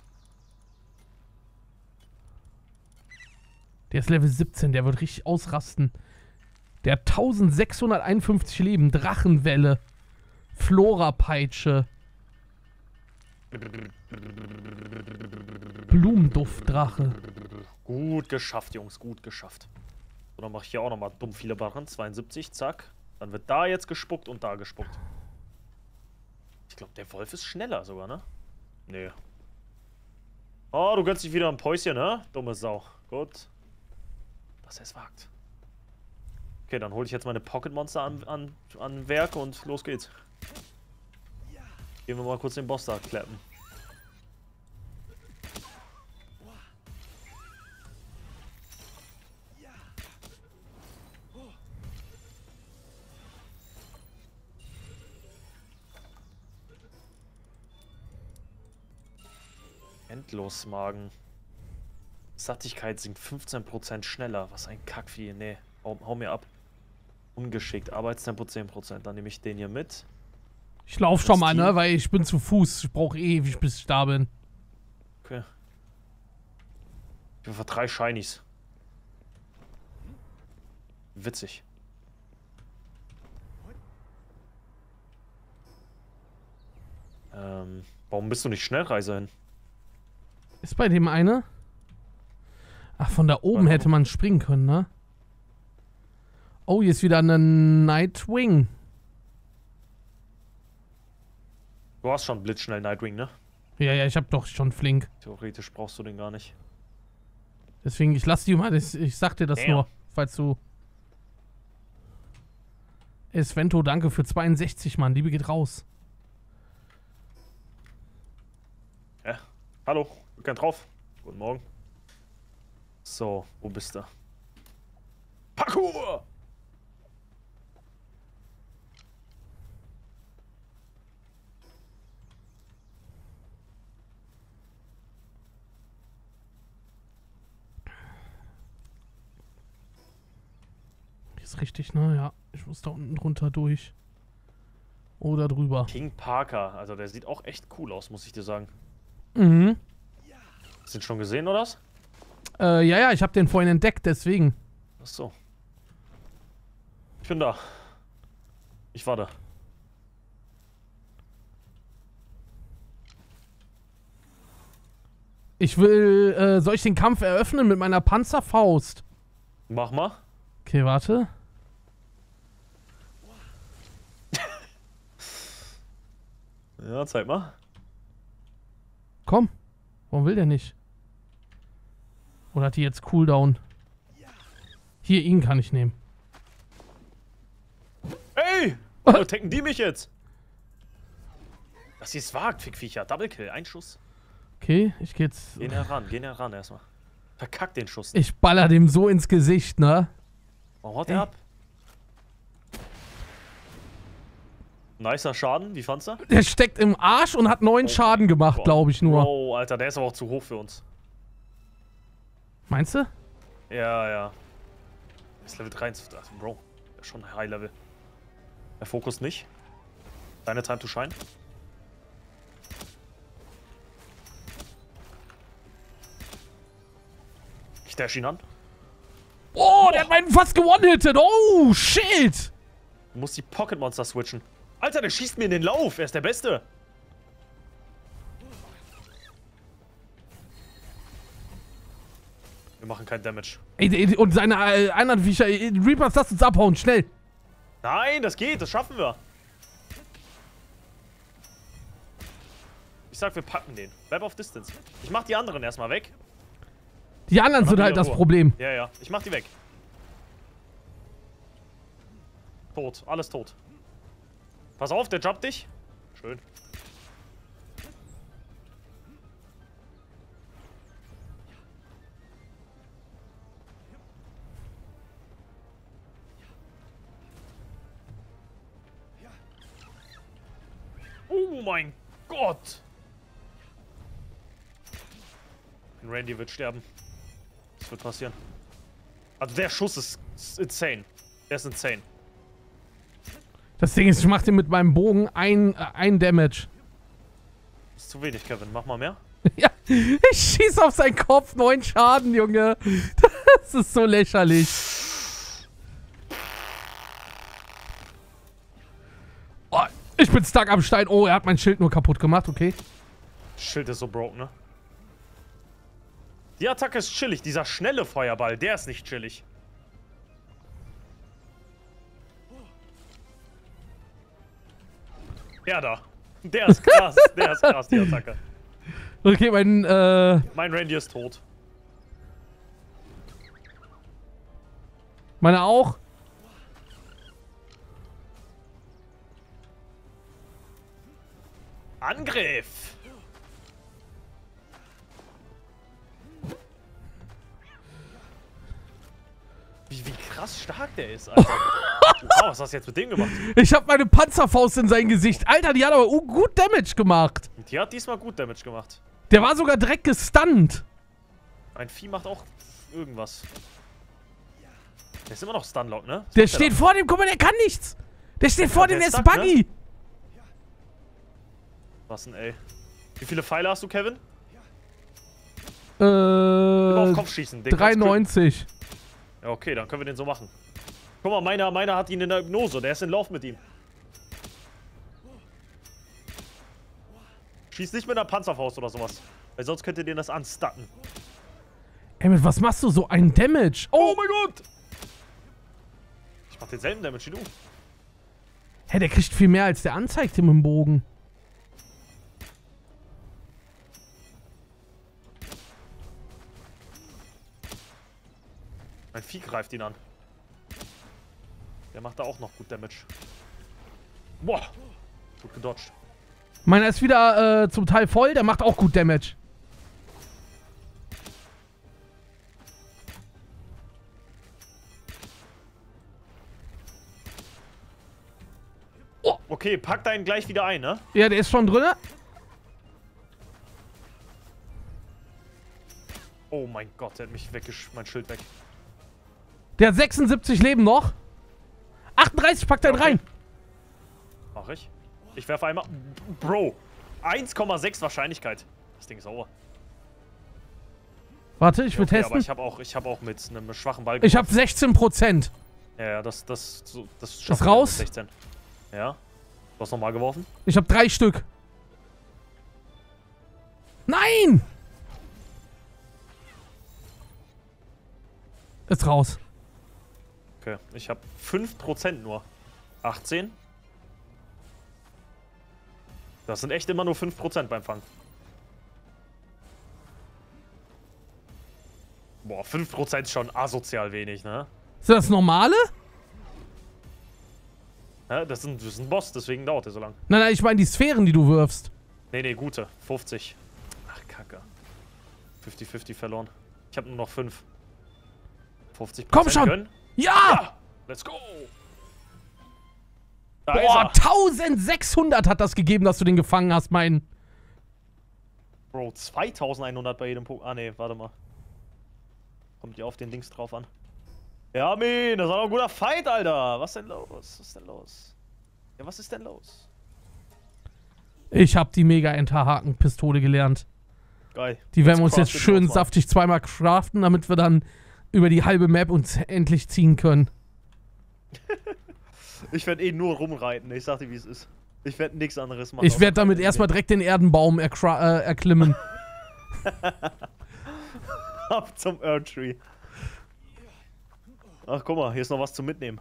Der ist Level siebzehn, der wird richtig ausrasten. Der hat eintausendsechshunderteinundfünfzig Leben, Drachenwelle, Flora-Peitsche, Blumenduftdrache. Gut geschafft, Jungs, gut geschafft. So, dann mache ich hier auch nochmal dumm viele Barren. zweiundsiebzig, zack. Dann wird da jetzt gespuckt und da gespuckt. Ich glaube, der Wolf ist schneller sogar, ne? Nee. Oh, du gönnst dich wieder ein Päuschen, ne? Dumme Sau. Gut. Dass er es wagt. Okay, dann hole ich jetzt meine Pocket-Monster an, an, an Werk und los geht's. Gehen wir mal kurz den Boss da klappen. Endlosmagen. Sattigkeit sinkt fünfzehn Prozent schneller. Was ein Kackvieh. Nee, hau, hau mir ab. Ungeschickt. Arbeitstempo zehn Prozent. Dann nehme ich den hier mit. Ich lauf schon Das mal, Team- ne, weil ich bin zu Fuß. Ich brauche ewig, bis ich da bin. Okay. Ich habe einfach drei Shinies. Witzig. Ähm, warum bist du nicht Schnellreiser hin? Ist bei dem eine? Ach, von da oben Warte. hätte man springen können, ne? Oh, hier ist wieder eine Nightwing. Du hast schon blitzschnell Nightwing, ne? Ja, ja, ich hab doch schon flink. Theoretisch brauchst du den gar nicht. Deswegen, ich lass die mal, ich, ich sag dir das Damn. nur, falls du... Svento, danke für zweiundsechzig, Mann. Liebe geht raus. Ja. Hallo, kein drauf. Guten Morgen. So, wo bist du? Parkour! Hier ist richtig, ne? Ja, ich muss da unten drunter durch. Oder drüber. King Parker, also der sieht auch echt cool aus, muss ich dir sagen. Mhm. Hast du ihn schon gesehen, oder was? Äh, ja, ja, ich hab den vorhin entdeckt, deswegen. Ach so. Ich bin da. Ich war da. Ich will, äh, soll ich den Kampf eröffnen mit meiner Panzerfaust? Mach mal. Okay, warte. Ja, zeig mal. Komm. Warum will der nicht? Oder hat die jetzt Cooldown? Hier, ihn kann ich nehmen. Ey! Wo tacken die mich jetzt? Dass sie es wagt, Fickviecher. Double Kill, ein Schuss. Okay, ich geh jetzt... Geh näher ran, geh näher ran erstmal. Verkack den Schuss. Ich baller dem so ins Gesicht, ne? Warum haut der ab? Nicer Schaden, wie fandst du? Der steckt im Arsch und hat neun Oh Schaden gemacht, Gott. glaube ich nur. Oh, Alter, der ist aber auch zu hoch für uns. Meinst du? Ja, ja. Ist Level dreiundzwanzig. Also, Bro, der ist schon High Level. Der Fokus nicht. Deine Time to shine. Ich dash ihn an. Oh, der hat meinen fast gewonnen-hittet. Oh, shit. Du musst die Pocket Monster switchen. Alter, der schießt mir in den Lauf. Er ist der Beste. Wir machen keinen Damage. Ey, ey, und seine äh, anderen Viecher, äh, Reapers, lasst uns abhauen, schnell. Nein, das geht. Das schaffen wir. Ich sag, wir packen den. Bleib auf Distance. Ich mach die anderen erstmal weg. Die anderen sind Dann halt wieder das Ruhe. Problem. Ja, ja. Ich mach die weg. Tot. Alles tot. Pass auf, der jumpt dich. Schön. Oh mein Gott. Randy wird sterben. Das wird passieren. Also der Schuss ist, ist insane. Der ist insane. Das Ding ist, ich mach dir mit meinem Bogen ein, äh, ein Damage. Das ist zu wenig, Kevin. Mach mal mehr. Ja, ich schieß auf seinen Kopf, neun Schaden, Junge. Das ist so lächerlich. Oh, ich bin stuck am Stein. Oh, er hat mein Schild nur kaputt gemacht, okay. Schild ist so broke, ne? Die Attacke ist chillig. Dieser schnelle Feuerball, der ist nicht chillig. Der da. Der ist krass. Der ist krass, die Attacke. Okay, mein, äh... Mein Reindeer ist tot. Meine auch? Angriff! Wie, wie krass stark der ist, Alter. Wow, was hast du jetzt mit dem gemacht? Ich hab meine Panzerfaust in sein Gesicht. Alter, die hat aber gut Damage gemacht. Die hat diesmal gut Damage gemacht. Der war sogar direkt gestunt. Ein Vieh macht auch irgendwas. Der ist immer noch Stunlock, ne? Was Der macht steht da? vor dem, guck mal, der kann nichts. Der steht vor der dem, der ist ist stuck, Buggy. Was denn, ey? Wie viele Pfeile hast du, Kevin? Äh, Immer auf Kopf schießen. Den kannst du- dreiundneunzig. Ja, okay, dann können wir den so machen. Guck mal, meiner, meiner hat ihn in der Hypnose. Der ist in Lauf mit ihm. Schieß nicht mit einer Panzerfaust oder sowas. Weil sonst könnt ihr den das unstucken. Ey, mit was machst du so einen Damage? Oh, Oh mein Gott! Ich mach denselben Damage wie du. hä, der kriegt viel mehr, als der anzeigt mit dem Bogen. Mein Vieh greift ihn an. Der macht da auch noch gut Damage. Boah! Gut gedodged. Meiner ist wieder äh, zum Teil voll, der macht auch gut Damage. Okay, pack deinen gleich wieder ein, ne? Ja, der ist schon drin. Oh mein Gott, der hat mich weggesch... mein Schild weg. Der hat sechsundsiebzig Leben noch. achtunddreißig, pack deinen Okay. rein. Mach ich. Ich werfe einmal... Bro! eins Komma sechs Wahrscheinlichkeit. Das Ding ist over. Warte, ich will Okay, aber testen. ich habe auch, ich hab auch mit einem schwachen Ball Ich habe sechzehn Prozent. Ja, ja, das, das, so, das Ist schaffen wir raus? mit sechzehn. Ja. Du hast nochmal geworfen? Ich habe drei Stück. Nein! Ist raus. Okay, ich habe fünf Prozent nur. achtzehn. Das sind echt immer nur fünf Prozent beim Fang. Boah, fünf Prozent ist schon asozial wenig, ne? Ist das normale? Ja, das, sind, das ist ein Boss, deswegen dauert der so lang. Nein, nein, ich meine die Sphären, die du wirfst. Nee, nee, gute. fünfzig. Ach, Kacke. fünfzig fünfzig verloren. Ich habe nur noch fünf. fünfzig Prozent Komm schon! Können. Ja! Ja! Let's go! Da Boah, ist er. eintausendsechshundert hat das gegeben, dass du den gefangen hast, mein... Bro, zweitausendeinhundert bei jedem Punkt. Ah, nee, warte mal. Kommt ja auf den Dings drauf an. Ja, Min, das war doch ein guter Fight, Alter. Was denn los? Was ist denn los? Ja, was ist denn los? Ich habe die Mega-Enterhaken-Pistole gelernt. Geil. Die werden wir uns jetzt craften schön wir uns mal. saftig zweimal craften, damit wir dann über die halbe Map uns endlich ziehen können. Ich werde eh nur rumreiten. Ich sag dir, wie es ist. Ich werde nichts anderes machen. Ich außer werde damit reiten. erstmal direkt den Erdenbaum erkra- äh, erklimmen. Ab zum Erdtree. Ach, guck mal, hier ist noch was zum Mitnehmen.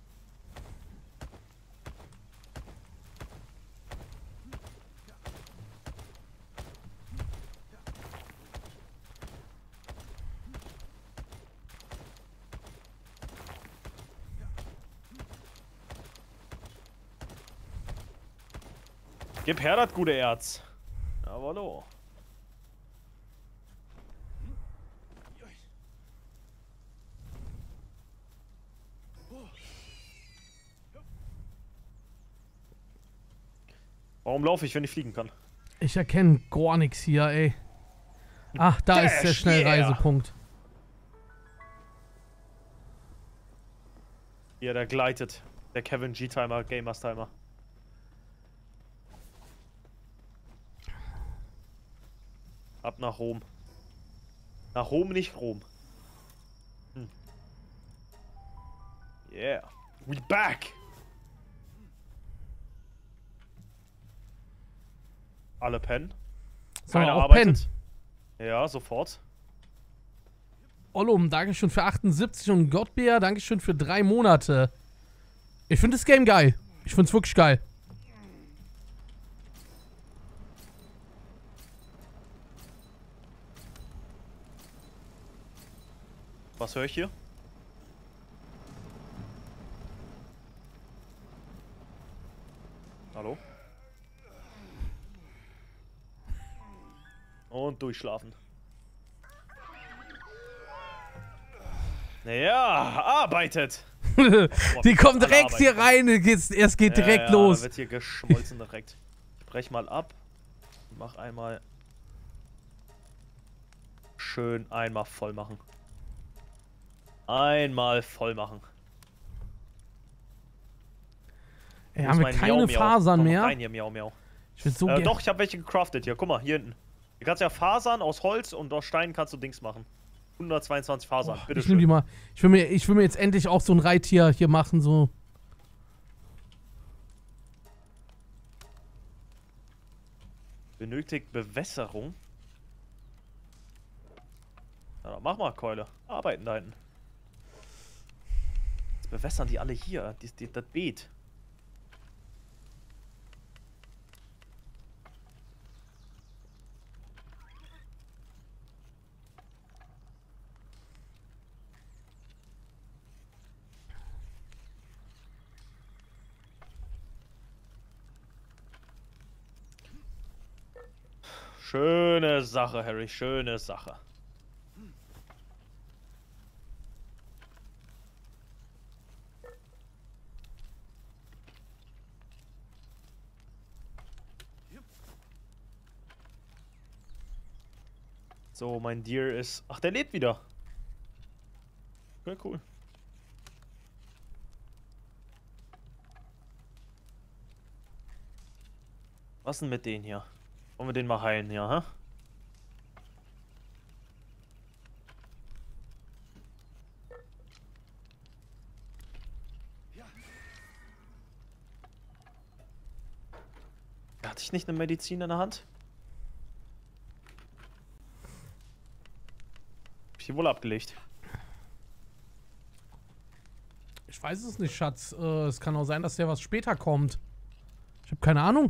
Gib her das gute Erz. Jawollo. Warum laufe ich, wenn ich fliegen kann? Ich erkenne gar nichts hier, ey. Ach, da ist der Dash, Schnellreisepunkt. Ja, der gleitet. Der Kevin G-Timer, Gamers Timer. Ab nach Rom. Nach Rom, nicht Rom. Hm. Yeah. We back! Alle pennen. Sollen wir Keiner auch arbeitet. Ja, sofort. Ollum, Dankeschön für achtundsiebzig und Gottbär, Dankeschön für drei Monate. Ich finde das Game geil. Ich finde es wirklich geil. Was höre ich hier? Hallo? Und durchschlafen. Naja, arbeitet! Die kommt direkt hier rein, es geht, geht direkt ja, ja, los. Da wird hier geschmolzen direkt. Ich brech mal ab. Mach einmal. Schön einmal voll machen. Einmal voll machen. Ey, Wo haben ist wir mein keine Miau, Miau? Fasern Komm mehr? rein hier, Miau, Miau. Ich will so Äh, gern- doch, ich habe welche gecraftet hier. Guck mal, hier hinten. Du kannst ja Fasern aus Holz und aus Stein kannst du Dings machen. hundertzweiundzwanzig Fasern, Boah, bitte ich nehm die schön. mal. Ich will, mir, ich will mir jetzt endlich auch so ein Reittier hier machen, so. Benötigt Bewässerung. Na, dann mach mal, Keule. Arbeiten da hinten. Jetzt bewässern die alle hier. Die, die, das Beet. Schöne Sache, Harry. Schöne Sache. So, mein Deer ist... Ach, der lebt wieder. Ja, cool. Was denn mit denen hier? Wollen wir den mal heilen, ja, hä? Hatte ich nicht eine Medizin in der Hand? Hab ich die wohl abgelegt? Ich weiß es nicht, Schatz. Äh, es kann auch sein, dass der was später kommt. Ich habe keine Ahnung.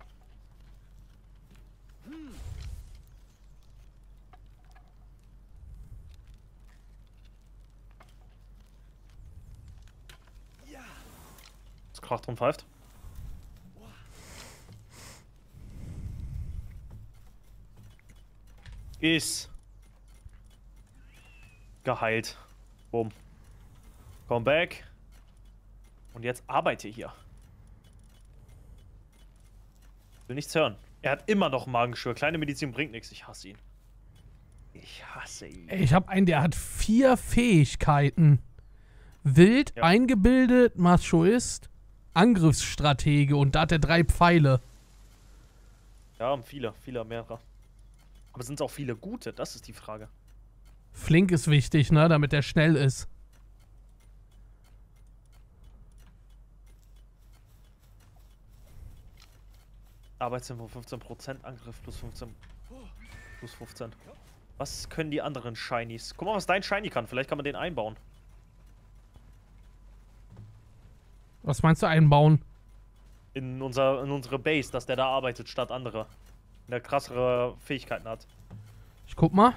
Das kracht und pfeift. Ist geheilt. Bumm. Come back. Und jetzt arbeite hier. Will nichts hören. Er hat immer noch Magengeschwür. Kleine Medizin bringt nichts. Ich hasse ihn. Ich hasse ihn. Ey, ich habe einen, der hat vier Fähigkeiten. Wild, Ja. eingebildet, Machoist, Angriffsstratege und da hat er drei Pfeile. Ja, haben viele, viele mehrere. Aber sind es auch viele gute? Das ist die Frage. Flink ist wichtig, ne, damit er schnell ist. Arbeitstempo fünfzehn Prozent, Angriff plus fünfzehn. Plus fünfzehn. Was können die anderen Shinies? Guck mal, was dein Shiny kann. Vielleicht kann man den einbauen. Was meinst du einbauen? In, unser, in unsere Base, dass der da arbeitet statt andere. Der krassere Fähigkeiten hat. Ich guck mal.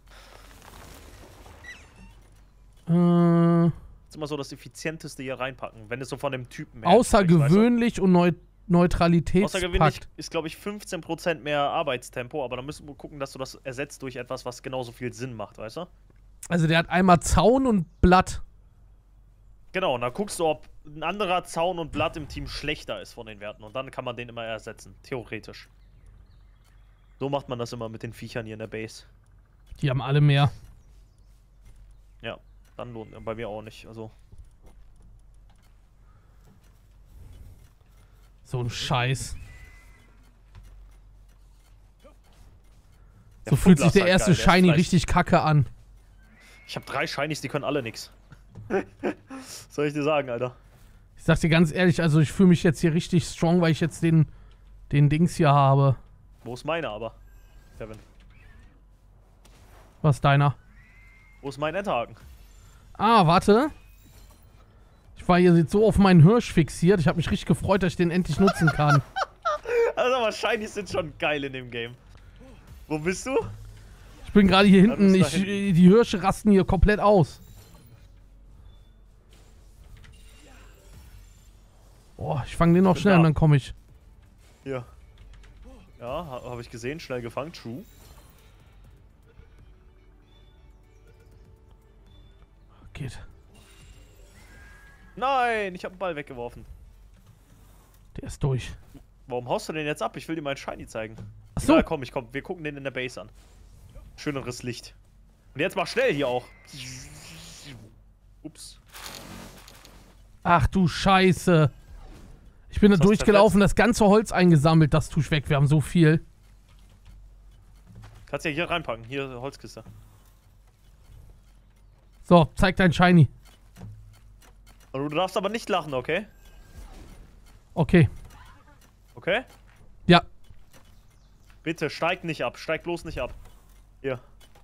Äh, Ist immer so das Effizienteste hier reinpacken, wenn es so von dem Typen her entspricht, außergewöhnlich und Neu weißt du? Außergewöhnlich Neutralitätspakt. ist, glaube ich, fünfzehn Prozent mehr Arbeitstempo, aber dann müssen wir gucken, dass du das ersetzt durch etwas, was genauso viel Sinn macht, weißt du? Also der hat einmal Zaun und Blatt. Genau, und dann guckst du, ob ein anderer Zaun und Blatt im Team schlechter ist von den Werten. Und dann kann man den immer ersetzen, theoretisch. So macht man das immer mit den Viechern hier in der Base. Die haben alle mehr. Ja, dann lohnt bei mir auch nicht. Also So ein Scheiß. Der So fühlt sich Fuddler der ist halt erste geil, der ist Shiny vielleicht- richtig kacke an. Ich habe drei Shinies, die können alle nix. Was soll ich dir sagen, Alter? Ich sag dir ganz ehrlich, also ich fühle mich jetzt hier richtig strong, weil ich jetzt den, den Dings hier habe. Wo ist meine aber, Kevin? Was ist deiner? Wo ist mein Enterhaken? Ah, warte. Ich war hier jetzt so auf meinen Hirsch fixiert. Ich habe mich richtig gefreut, dass ich den endlich nutzen kann. Also, aber Shinies sind schon geil in dem Game. Wo bist du? Ich bin gerade hier hinten. bist Ich, da hinten. die Hirsche rasten hier komplett aus. Boah, ich fange den noch bin schnell da. und dann komme ich. Hier. Ja, ha habe ich gesehen. Schnell gefangen. True. Geht. Nein, ich habe einen Ball weggeworfen. Der ist durch. Warum haust du den jetzt ab? Ich will dir meinen Shiny zeigen. Ach so. Ja, komm, ich komm. Wir gucken den in der Base an. Schöneres Licht. Und jetzt mach schnell hier auch. Ups. Ach du Scheiße. Ich bin da Was hast du durchgelaufen, das ganze Holz eingesammelt. Das tue ich weg. Wir haben so viel. Kannst ja hier reinpacken. Hier, Holzkiste. So, zeig dein Shiny. Und du darfst aber nicht lachen, okay? Okay. Okay? Ja. Bitte, steig nicht ab. Steig bloß nicht ab. Hier.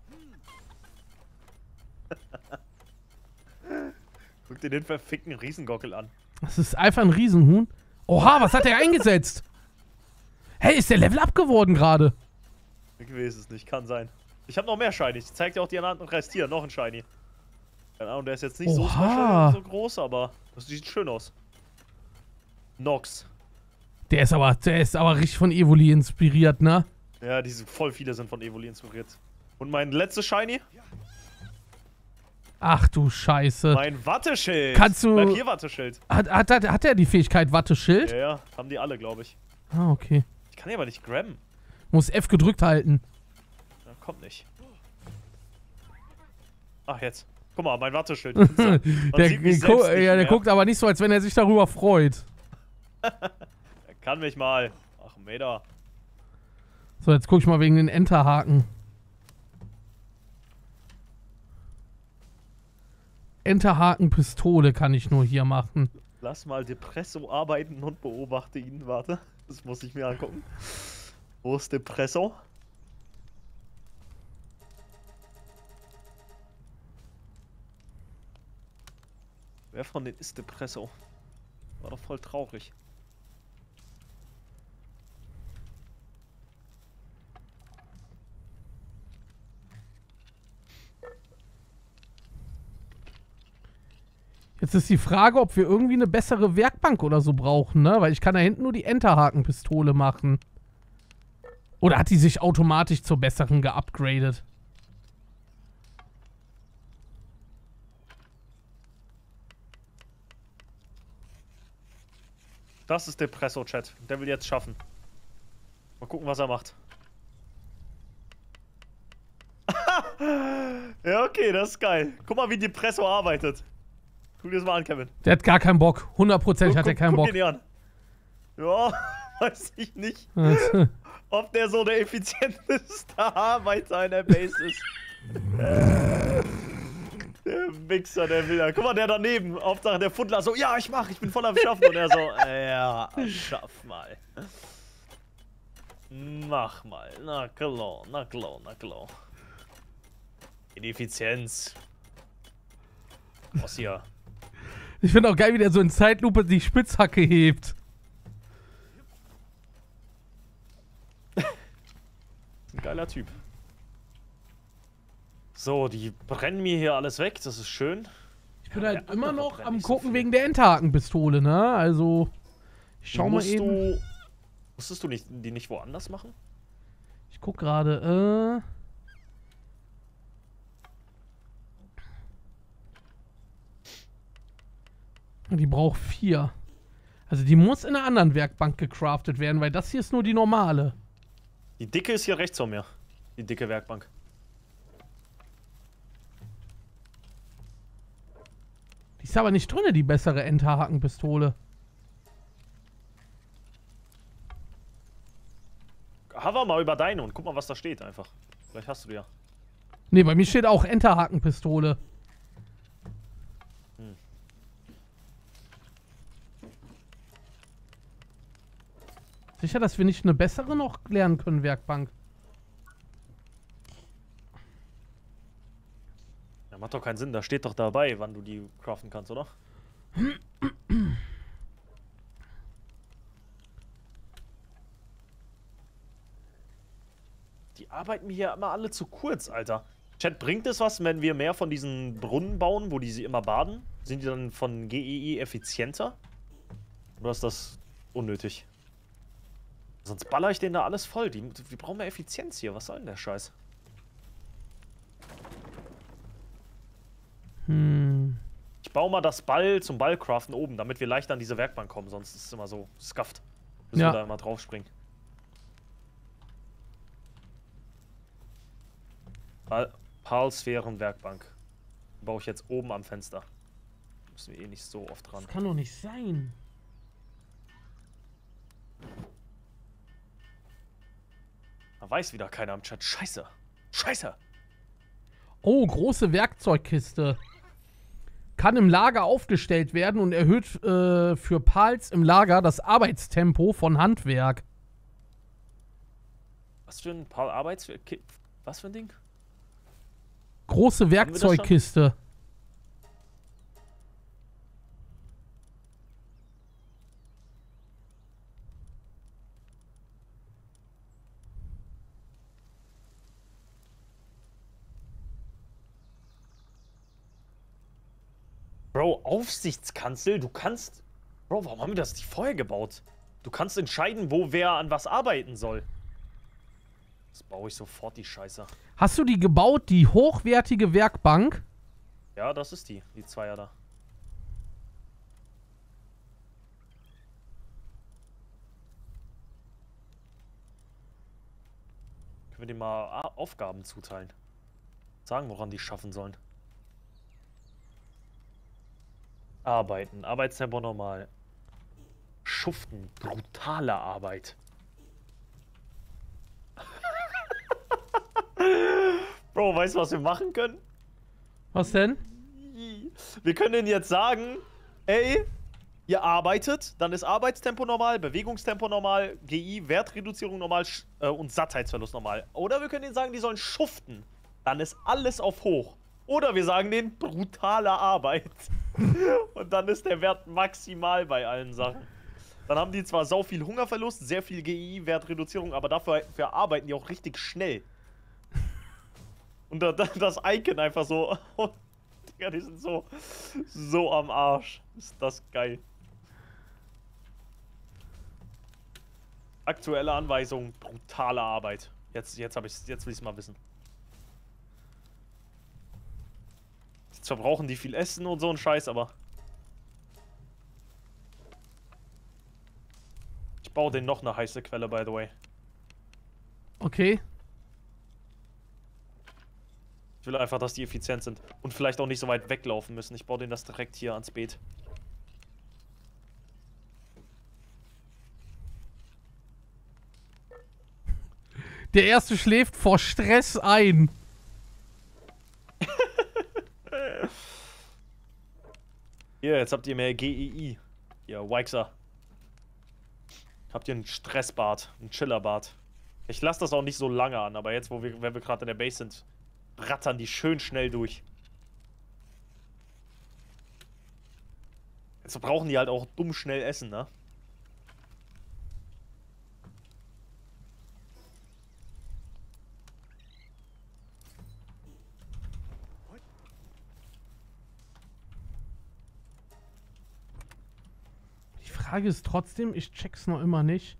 Guck dir den verfickten Riesengockel an. Das ist einfach ein Riesenhuhn. Oha, was hat der eingesetzt? Hey, ist der Level up geworden gerade? Ich weiß es nicht, kann sein. Ich habe noch mehr Shinies. Ich zeig dir auch die anderen Rest. Hier, noch ein Shiny. Keine Ahnung, der ist jetzt nicht so, Oha. special, so groß, aber das sieht schön aus. Nox. Der ist aber, der ist aber richtig von Evoli inspiriert, ne? Ja, diese voll viele sind von Evoli inspiriert. Und mein letztes Shiny? Ach du Scheiße. Mein Watteschild. Kannst du- Markierwatteschild. Hat, hat, hat, hat er die Fähigkeit Watteschild? Ja, ja, haben die alle, glaube ich. Ah, okay. Ich kann die aber nicht grabben. Muss F gedrückt halten. Ja, kommt nicht. Ach, jetzt. Guck mal, mein Watteschild. Man Der, sieht mich gu selbst nicht ja, der mehr. guckt aber nicht so, als wenn er sich darüber freut. Er kann mich mal. Ach, Meter. So, jetzt guck ich mal wegen den Enterhaken. Enterhaken-Pistole kann ich nur hier machen. Lass mal Depresso arbeiten und beobachte ihn. Warte, das muss ich mir angucken. Wo ist Depresso? Wer von denen ist Depresso? War doch voll traurig. Jetzt ist die Frage, ob wir irgendwie eine bessere Werkbank oder so brauchen, ne? Weil ich kann da hinten nur die Enterhaken-Pistole machen. Oder hat die sich automatisch zur besseren geupgradet? Das ist Depresso-Chat. Der will jetzt schaffen. Mal gucken, was er macht. Ja, okay, das ist geil. Guck mal, wie Depresso arbeitet. Guck dir das mal an, Kevin. Der hat gar keinen Bock. Hundertprozentig hat er keinen guck Bock. ihn dir an. Ja, weiß ich nicht, ob der so der effizienteste Arbeiter in der Base ist. Der Wichser, der will ja. Guck mal, der daneben. Hauptsache der Fuddler so, ja, ich mach, ich bin voll am Schaffen. Und er so, ja, schaff mal. Mach mal. Na klar, na klar, na klar. Die Effizienz. Was hier? Ich finde auch geil, wie der so in Zeitlupe die Spitzhacke hebt. Ein geiler Typ. So, die brennen mir hier alles weg, das ist schön. Ich bin Ja, halt der immer andere noch brennt am nicht so gucken viel. wegen der Enterhaken-Pistole, ne? Also, ich schau mal musst eben. Du, musstest du nicht, die nicht woanders machen? Ich guck gerade, äh. Die braucht vier. Also die muss in einer anderen Werkbank gecraftet werden, weil das hier ist nur die normale. Die dicke ist hier rechts von mir. Die dicke Werkbank. Die ist aber nicht drin, die bessere Enterhaken-Pistole. hover mal über deine und guck mal, was da steht einfach. Vielleicht hast du die ja. Ne, bei mir steht auch Enterhakenpistole. Hm. Sicher, dass wir nicht eine bessere noch lernen können, Werkbank? Ja, macht doch keinen Sinn. Da steht doch dabei, wann du die craften kannst, oder? Die arbeiten mir hier immer alle zu kurz, Alter. Chat, bringt es was, wenn wir mehr von diesen Brunnen bauen, wo die sie immer baden? Sind die dann von G E I effizienter? Oder ist das unnötig? Sonst baller ich denen da alles voll. Die, die brauchen mehr Effizienz hier. Was soll denn der Scheiß? Hm. Ich baue mal das Ball zum Ballcraften oben, damit wir leichter an diese Werkbank kommen. Sonst ist es immer so skafft. Müssen Ja. wir da immer drauf springen. Palsphären-Werkbank. Baue ich jetzt oben am Fenster. Müssen wir eh nicht so oft dran. Das kann doch nicht sein. Da weiß wieder keiner im Chat. Scheiße. Scheiße. Oh, große Werkzeugkiste. Kann im Lager aufgestellt werden und erhöht äh, für Pals im Lager das Arbeitstempo von Handwerk. Was für ein paar Arbeits... Was für ein Ding? Große Werkzeugkiste. Bro, Aufsichtskanzel, du kannst... Bro, warum haben wir das nicht vorher gebaut? Du kannst entscheiden, wo wer an was arbeiten soll. Das baue ich sofort, die Scheiße. Hast du die gebaut, die hochwertige Werkbank? Ja, das ist die, die Zweier da. Können wir denen mal Aufgaben zuteilen? Sagen, woran die schaffen sollen. Arbeiten, Arbeitstempo normal. Schuften, brutale Arbeit. Bro, weißt du, was wir machen können? Was denn? Wir können denen jetzt sagen, ey, ihr arbeitet, dann ist Arbeitstempo normal, Bewegungstempo normal, G I, Wertreduzierung normal äh, und Sattheitsverlust normal. Oder wir können denen sagen, die sollen schuften. Dann ist alles auf hoch. Oder wir sagen denen, brutale Arbeit. Und dann ist der Wert maximal bei allen Sachen. Dann haben die zwar sau viel Hungerverlust, sehr viel G I, Wertreduzierung, aber dafür, dafür arbeiten die auch richtig schnell. Und da, da, das Icon einfach so... Oh, Digga, die sind so... So am Arsch. Ist das geil. Aktuelle Anweisung, brutale Arbeit. Jetzt, jetzt, hab ich's, jetzt will ich es mal wissen. Zwar brauchen die viel Essen und so ein Scheiß, aber... Ich baue denen noch eine heiße Quelle, by the way. Okay. Ich will einfach, dass die effizient sind. Und vielleicht auch nicht so weit weglaufen müssen. Ich baue denen das direkt hier ans Beet. Der erste schläft vor Stress ein. Hier, jetzt habt ihr mehr G E I. Ihr Wixer. Habt ihr einen Stressbad, einen Chillerbad. Ich lasse das auch nicht so lange an, aber jetzt, wo wir, wenn wir gerade in der Base sind, rattern die schön schnell durch. Jetzt brauchen die halt auch dumm schnell Essen, ne? Die Frage ist trotzdem, ich check's noch immer nicht.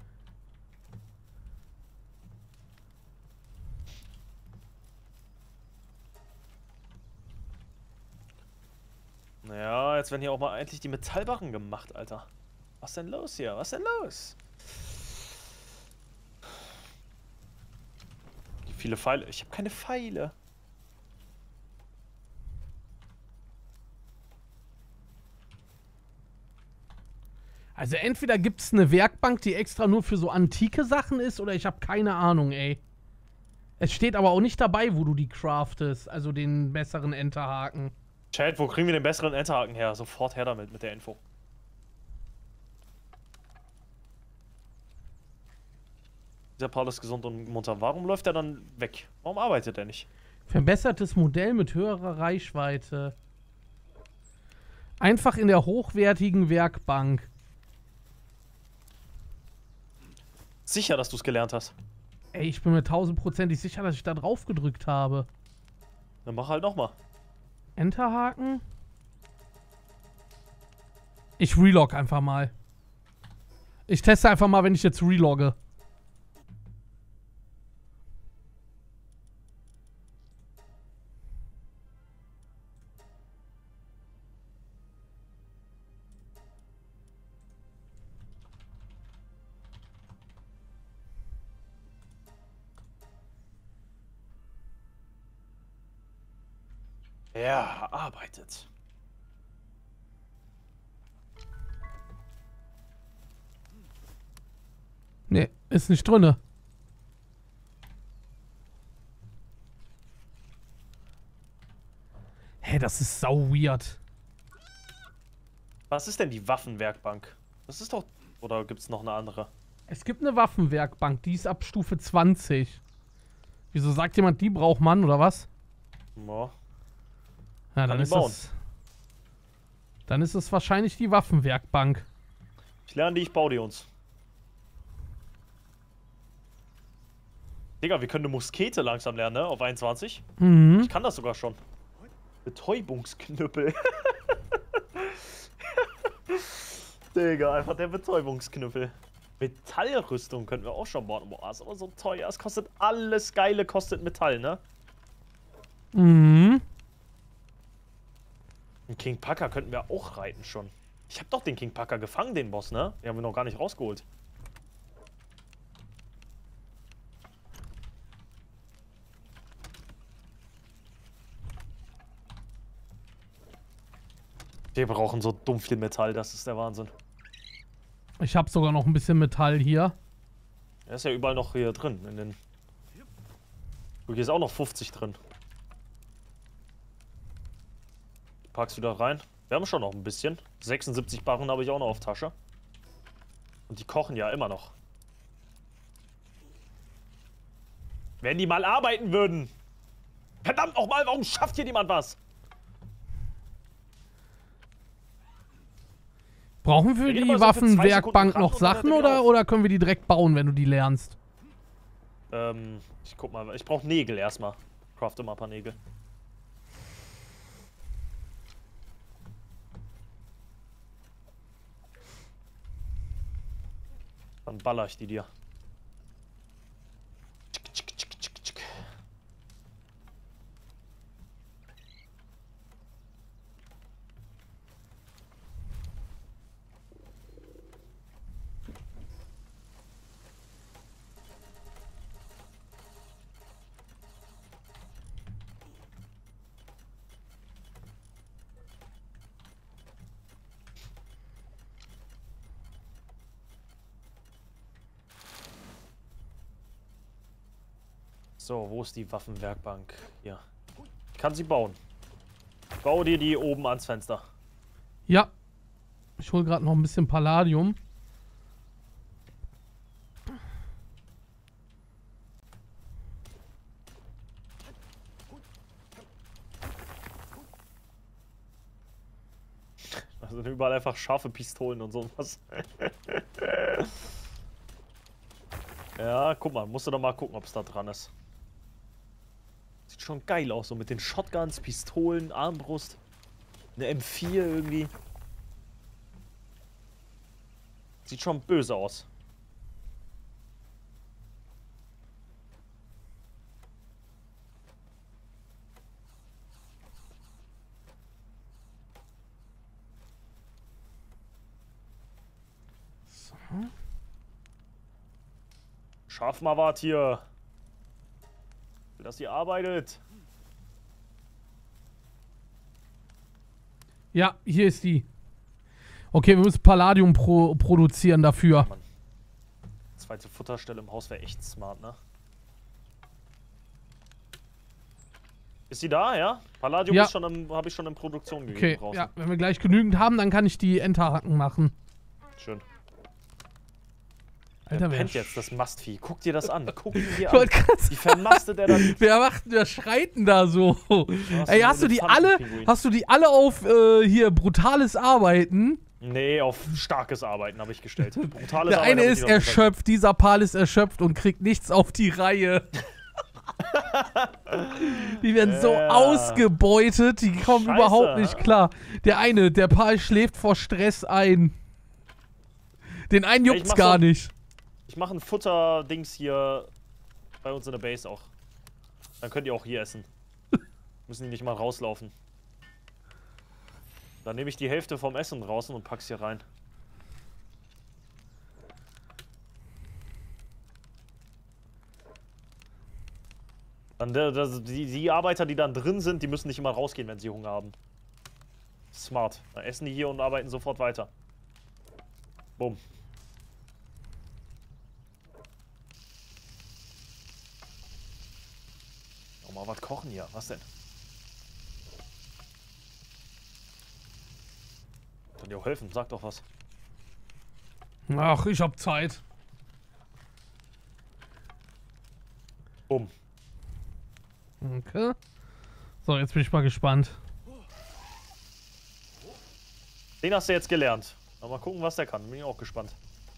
Naja, jetzt werden hier auch mal endlich die Metallbarren gemacht, Alter. Was denn los hier? Was denn los? Wie viele Pfeile? Ich habe keine Pfeile. Also entweder gibt es eine Werkbank, die extra nur für so antike Sachen ist, oder ich habe keine Ahnung, ey. Es steht aber auch nicht dabei, wo du die craftest, also den besseren Enterhaken. Chat, wo kriegen wir den besseren Enterhaken her? Sofort her damit, mit der Info. Dieser Paul ist gesund und munter. Warum läuft er dann weg? Warum arbeitet er nicht? Verbessertes Modell mit höherer Reichweite. Einfach in der hochwertigen Werkbank. Sicher, dass du es gelernt hast. Ey, ich bin mir tausendprozentig sicher, dass ich da drauf gedrückt habe. Dann mach halt nochmal. Enterhaken? Ich relog einfach mal. Ich teste einfach mal, wenn ich jetzt relogge. Ja, arbeitet. Nee, ist nicht drinne. Hä, das ist sau weird. Was ist denn die Waffenwerkbank? Das ist doch... Oder gibt's noch eine andere? Es gibt eine Waffenwerkbank, die ist ab Stufe zwanzig. Wieso sagt jemand, die braucht man, oder was? Ja. Ja, dann die ist bauen. es. Dann ist es wahrscheinlich die Waffenwerkbank. Ich lerne die, ich baue die uns. Digga, wir können eine Muskete langsam lernen, ne? Auf einundzwanzig. Mhm. Ich kann das sogar schon. Betäubungsknüppel. Digga, einfach der Betäubungsknüppel. Metallrüstung könnten wir auch schon bauen. Boah, ist aber so teuer. Es kostet alles Geile, kostet Metall, ne? Mhm. Den King Paka könnten wir auch reiten schon. Ich hab doch den King Paka gefangen, den Boss, ne? Den haben wir noch gar nicht rausgeholt. Wir brauchen so dumm viel Metall, das ist der Wahnsinn. Ich habe sogar noch ein bisschen Metall hier. Er ist ja überall noch hier drin. In den. Hier ist auch noch fünfzig drin. Packst du da rein? Wir haben schon noch ein bisschen. sechsundsiebzig Barren habe ich auch noch auf Tasche. Und die kochen ja immer noch. Wenn die mal arbeiten würden. Verdammt nochmal, warum schafft hier niemand was? Brauchen wir Wir gehen die aber so für zwei Waffenwerkbank Sekunden noch ran und dann Sachen hört er wieder oder, auf. oder können wir die direkt bauen, wenn du die lernst? Ähm, ich guck mal. Ich brauche Nägel erstmal. Crafte mal ein paar Nägel. Dann baller ich die dir. Tschick, tschick, tschick, tschick, tschick. So, wo ist die Waffenwerkbank? Hier. Ich kann sie bauen. Bau dir die oben ans Fenster. Ja. Ich hole gerade noch ein bisschen Palladium. Da sind überall einfach scharfe Pistolen und sowas. Ja, guck mal, musst du doch mal gucken, ob es da dran ist. Sieht schon geil aus, so mit den Shotguns, Pistolen, Armbrust. Eine M vier irgendwie. Sieht schon böse aus. So. Schaff mal was hier. Ich will, dass ihr arbeitet. Ja, hier ist die. Okay, wir müssen Palladium pro produzieren dafür. Mann. Zweite Futterstelle im Haus wäre echt smart, ne? Ist sie da, ja? Palladium Ja. ist schon im, habe ich schon in Produktion gegeben. Okay, draußen. ja, wenn wir gleich genügend haben, dann kann ich die Enterhaken machen. Schön. Alter, Wer wer, pennt jetzt das Mastvieh? Guck dir das an. Guck ihn dir Ich an. wollte gerade Wie vermastet er da liegt. wer macht, wer schreit denn da so? hast Ey, einen hast du die alle, Elefantenpinguin. hast du die alle auf äh, hier brutales Arbeiten? Nee, auf starkes Arbeiten habe ich gestellt. Brutales Der Arbeiten eine hab ich ist nicht auf erschöpft, dieser Pal ist erschöpft und kriegt nichts auf die Reihe. Die werden so Ja. ausgebeutet, die kommen Scheiße, überhaupt nicht hä? klar. Der eine, der Pal schläft vor Stress ein. Den einen ich juckt's mach gar so- nicht. Ich mache ein Futter-Dings hier bei uns in der Base auch. Dann könnt ihr auch hier essen. Müssen die nicht mal rauslaufen. Dann nehme ich die Hälfte vom Essen draußen und pack's hier rein. Dann der, der, die, die Arbeiter, die dann drin sind, die müssen nicht immer rausgehen, wenn sie Hunger haben. Smart. Dann essen die hier und arbeiten sofort weiter. Bumm. Oh, mal was kochen hier. Was denn? Kann dir auch helfen. Sag doch was. Ach, ich hab Zeit. Bumm. Okay. So, jetzt bin ich mal gespannt. Den hast du jetzt gelernt. Mal gucken, was der kann. Bin ich auch gespannt.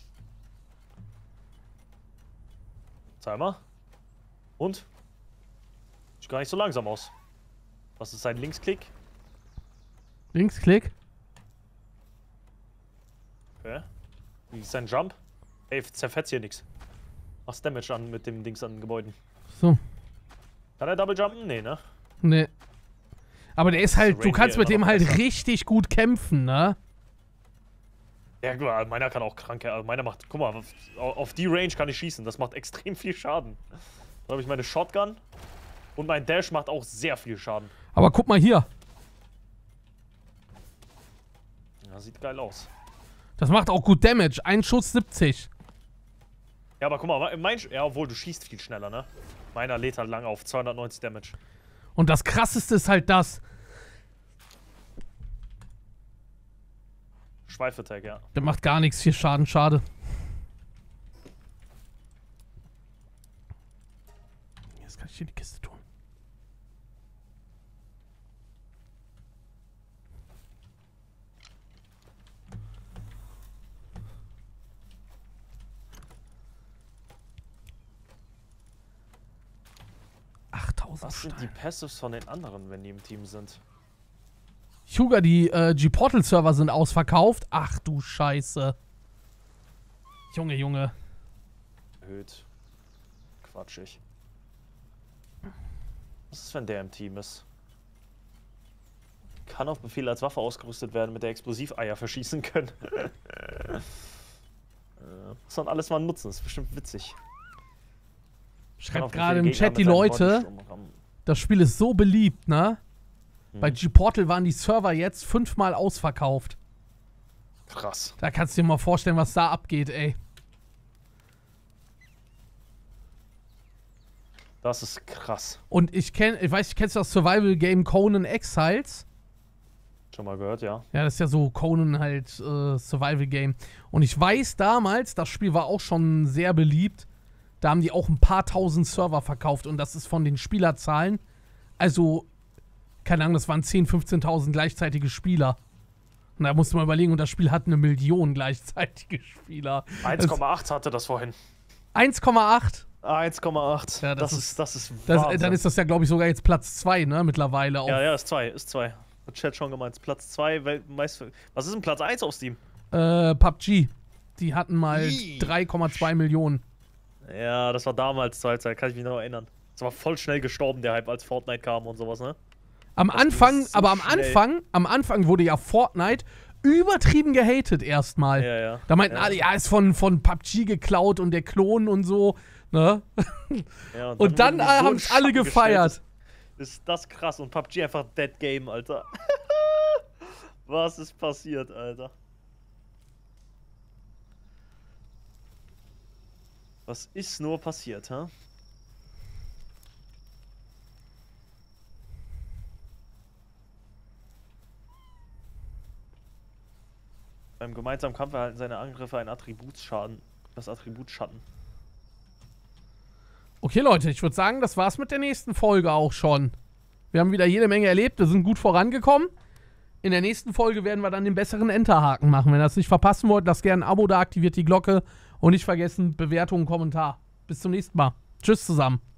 Zeig mal. Und? Sieht gar nicht so langsam aus. Was ist sein Linksklick? Linksklick. Okay. Wie ist sein Jump? Ey, zerfetzt hier nichts. Machst Damage an mit dem Dings an den Gebäuden. So. Kann er Double Jumpen? Nee, ne? Nee. Aber der ist halt, du Reindeer kannst mit immer dem noch halt besser. richtig gut kämpfen, ne? Ja, klar, meiner kann auch krank. Also meiner macht. Guck mal, auf, auf die Range kann ich schießen. Das macht extrem viel Schaden. Dann habe ich meine Shotgun. Und mein Dash macht auch sehr viel Schaden. Aber guck mal hier. Ja, sieht geil aus. Das macht auch gut Damage. Ein Schuss siebzig. Ja, aber guck mal, mein. Sch- Ja, obwohl du schießt viel schneller, ne? Meiner lädt halt lang auf. zweihundertneunzig Damage. Und das krasseste ist halt das. Schweifattack, ja. Der macht gar nichts. Hier Schaden, schade. Jetzt kann ich hier die Kiste tun. achttausend Was sind die Steine. Passives von den anderen, wenn die im Team sind? Huga, die äh, G-Portal-Server sind ausverkauft. Ach du Scheiße. Junge, Junge. Erhöht. Quatschig. Was ist, wenn der im Team ist? Kann auf Befehl als Waffe ausgerüstet werden, mit der Explosiveier verschießen können. äh, muss man alles mal nutzen, ist bestimmt witzig. Kann Schreibt auf gerade im Befehl Gegner Chat die mit seinem Leute, Bodysturm- das Spiel ist so beliebt, ne? Bei Hm. G-Portal waren die Server jetzt fünfmal ausverkauft. Krass. Da kannst du dir mal vorstellen, was da abgeht, ey. Das ist krass. Und ich kenn, ich weiß, kennst du das Survival-Game Conan Exiles? Schon mal gehört, ja. Ja, das ist ja so Conan halt äh, Survival-Game. Und ich weiß damals, das Spiel war auch schon sehr beliebt. Da haben die auch ein paar tausend Server verkauft und das ist von den Spielerzahlen. Also, keine Ahnung, das waren zehntausend, fünfzehntausend gleichzeitige Spieler. Und da musste man überlegen, und das Spiel hat eine Million gleichzeitige Spieler. eins Komma acht hatte das vorhin. eins Komma acht? eins Komma acht. Ja, das das, ist- ist, das ist Das, Wahnsinn. dann ist das ja, glaube ich, sogar jetzt Platz zwei, ne, mittlerweile. Auf, Ja, ja, ist zwei, ist zwei. Hat Chat schon gemeint. Platz zwei, Weltmeist. Was ist denn Platz eins auf Steam? Äh, P U B G. Die hatten mal Ih. drei Komma zwei Millionen. Ja, das war damals zur Halbzeit, kann ich mich noch erinnern. Das war voll schnell gestorben, der Hype, als Fortnite kam und sowas, ne? Am Das ging Anfang, so aber am schnell. Anfang, am Anfang wurde ja Fortnite übertrieben gehatet erstmal. Ja, ja. Da meinten ja. alle, ja, ist von, von P U B G geklaut und der Klon und so, ne? Ja, Und dann, wurden die äh, so in haben es alle Schatten gefeiert. gestellt. Ist, ist das krass und P U B G einfach Dead Game, Alter. Was ist passiert, Alter? Was ist nur passiert, hä? Beim gemeinsamen Kampf erhalten seine Angriffe einen Attributsschaden. Das Attribut Schatten. Okay, Leute, ich würde sagen, das war's mit der nächsten Folge auch schon. Wir haben wieder jede Menge erlebt, wir sind gut vorangekommen. In der nächsten Folge werden wir dann den besseren Enterhaken machen. Wenn ihr das nicht verpassen wollt, lasst gerne ein Abo da, aktiviert die Glocke und nicht vergessen, Bewertung, Kommentar. Bis zum nächsten Mal. Tschüss zusammen.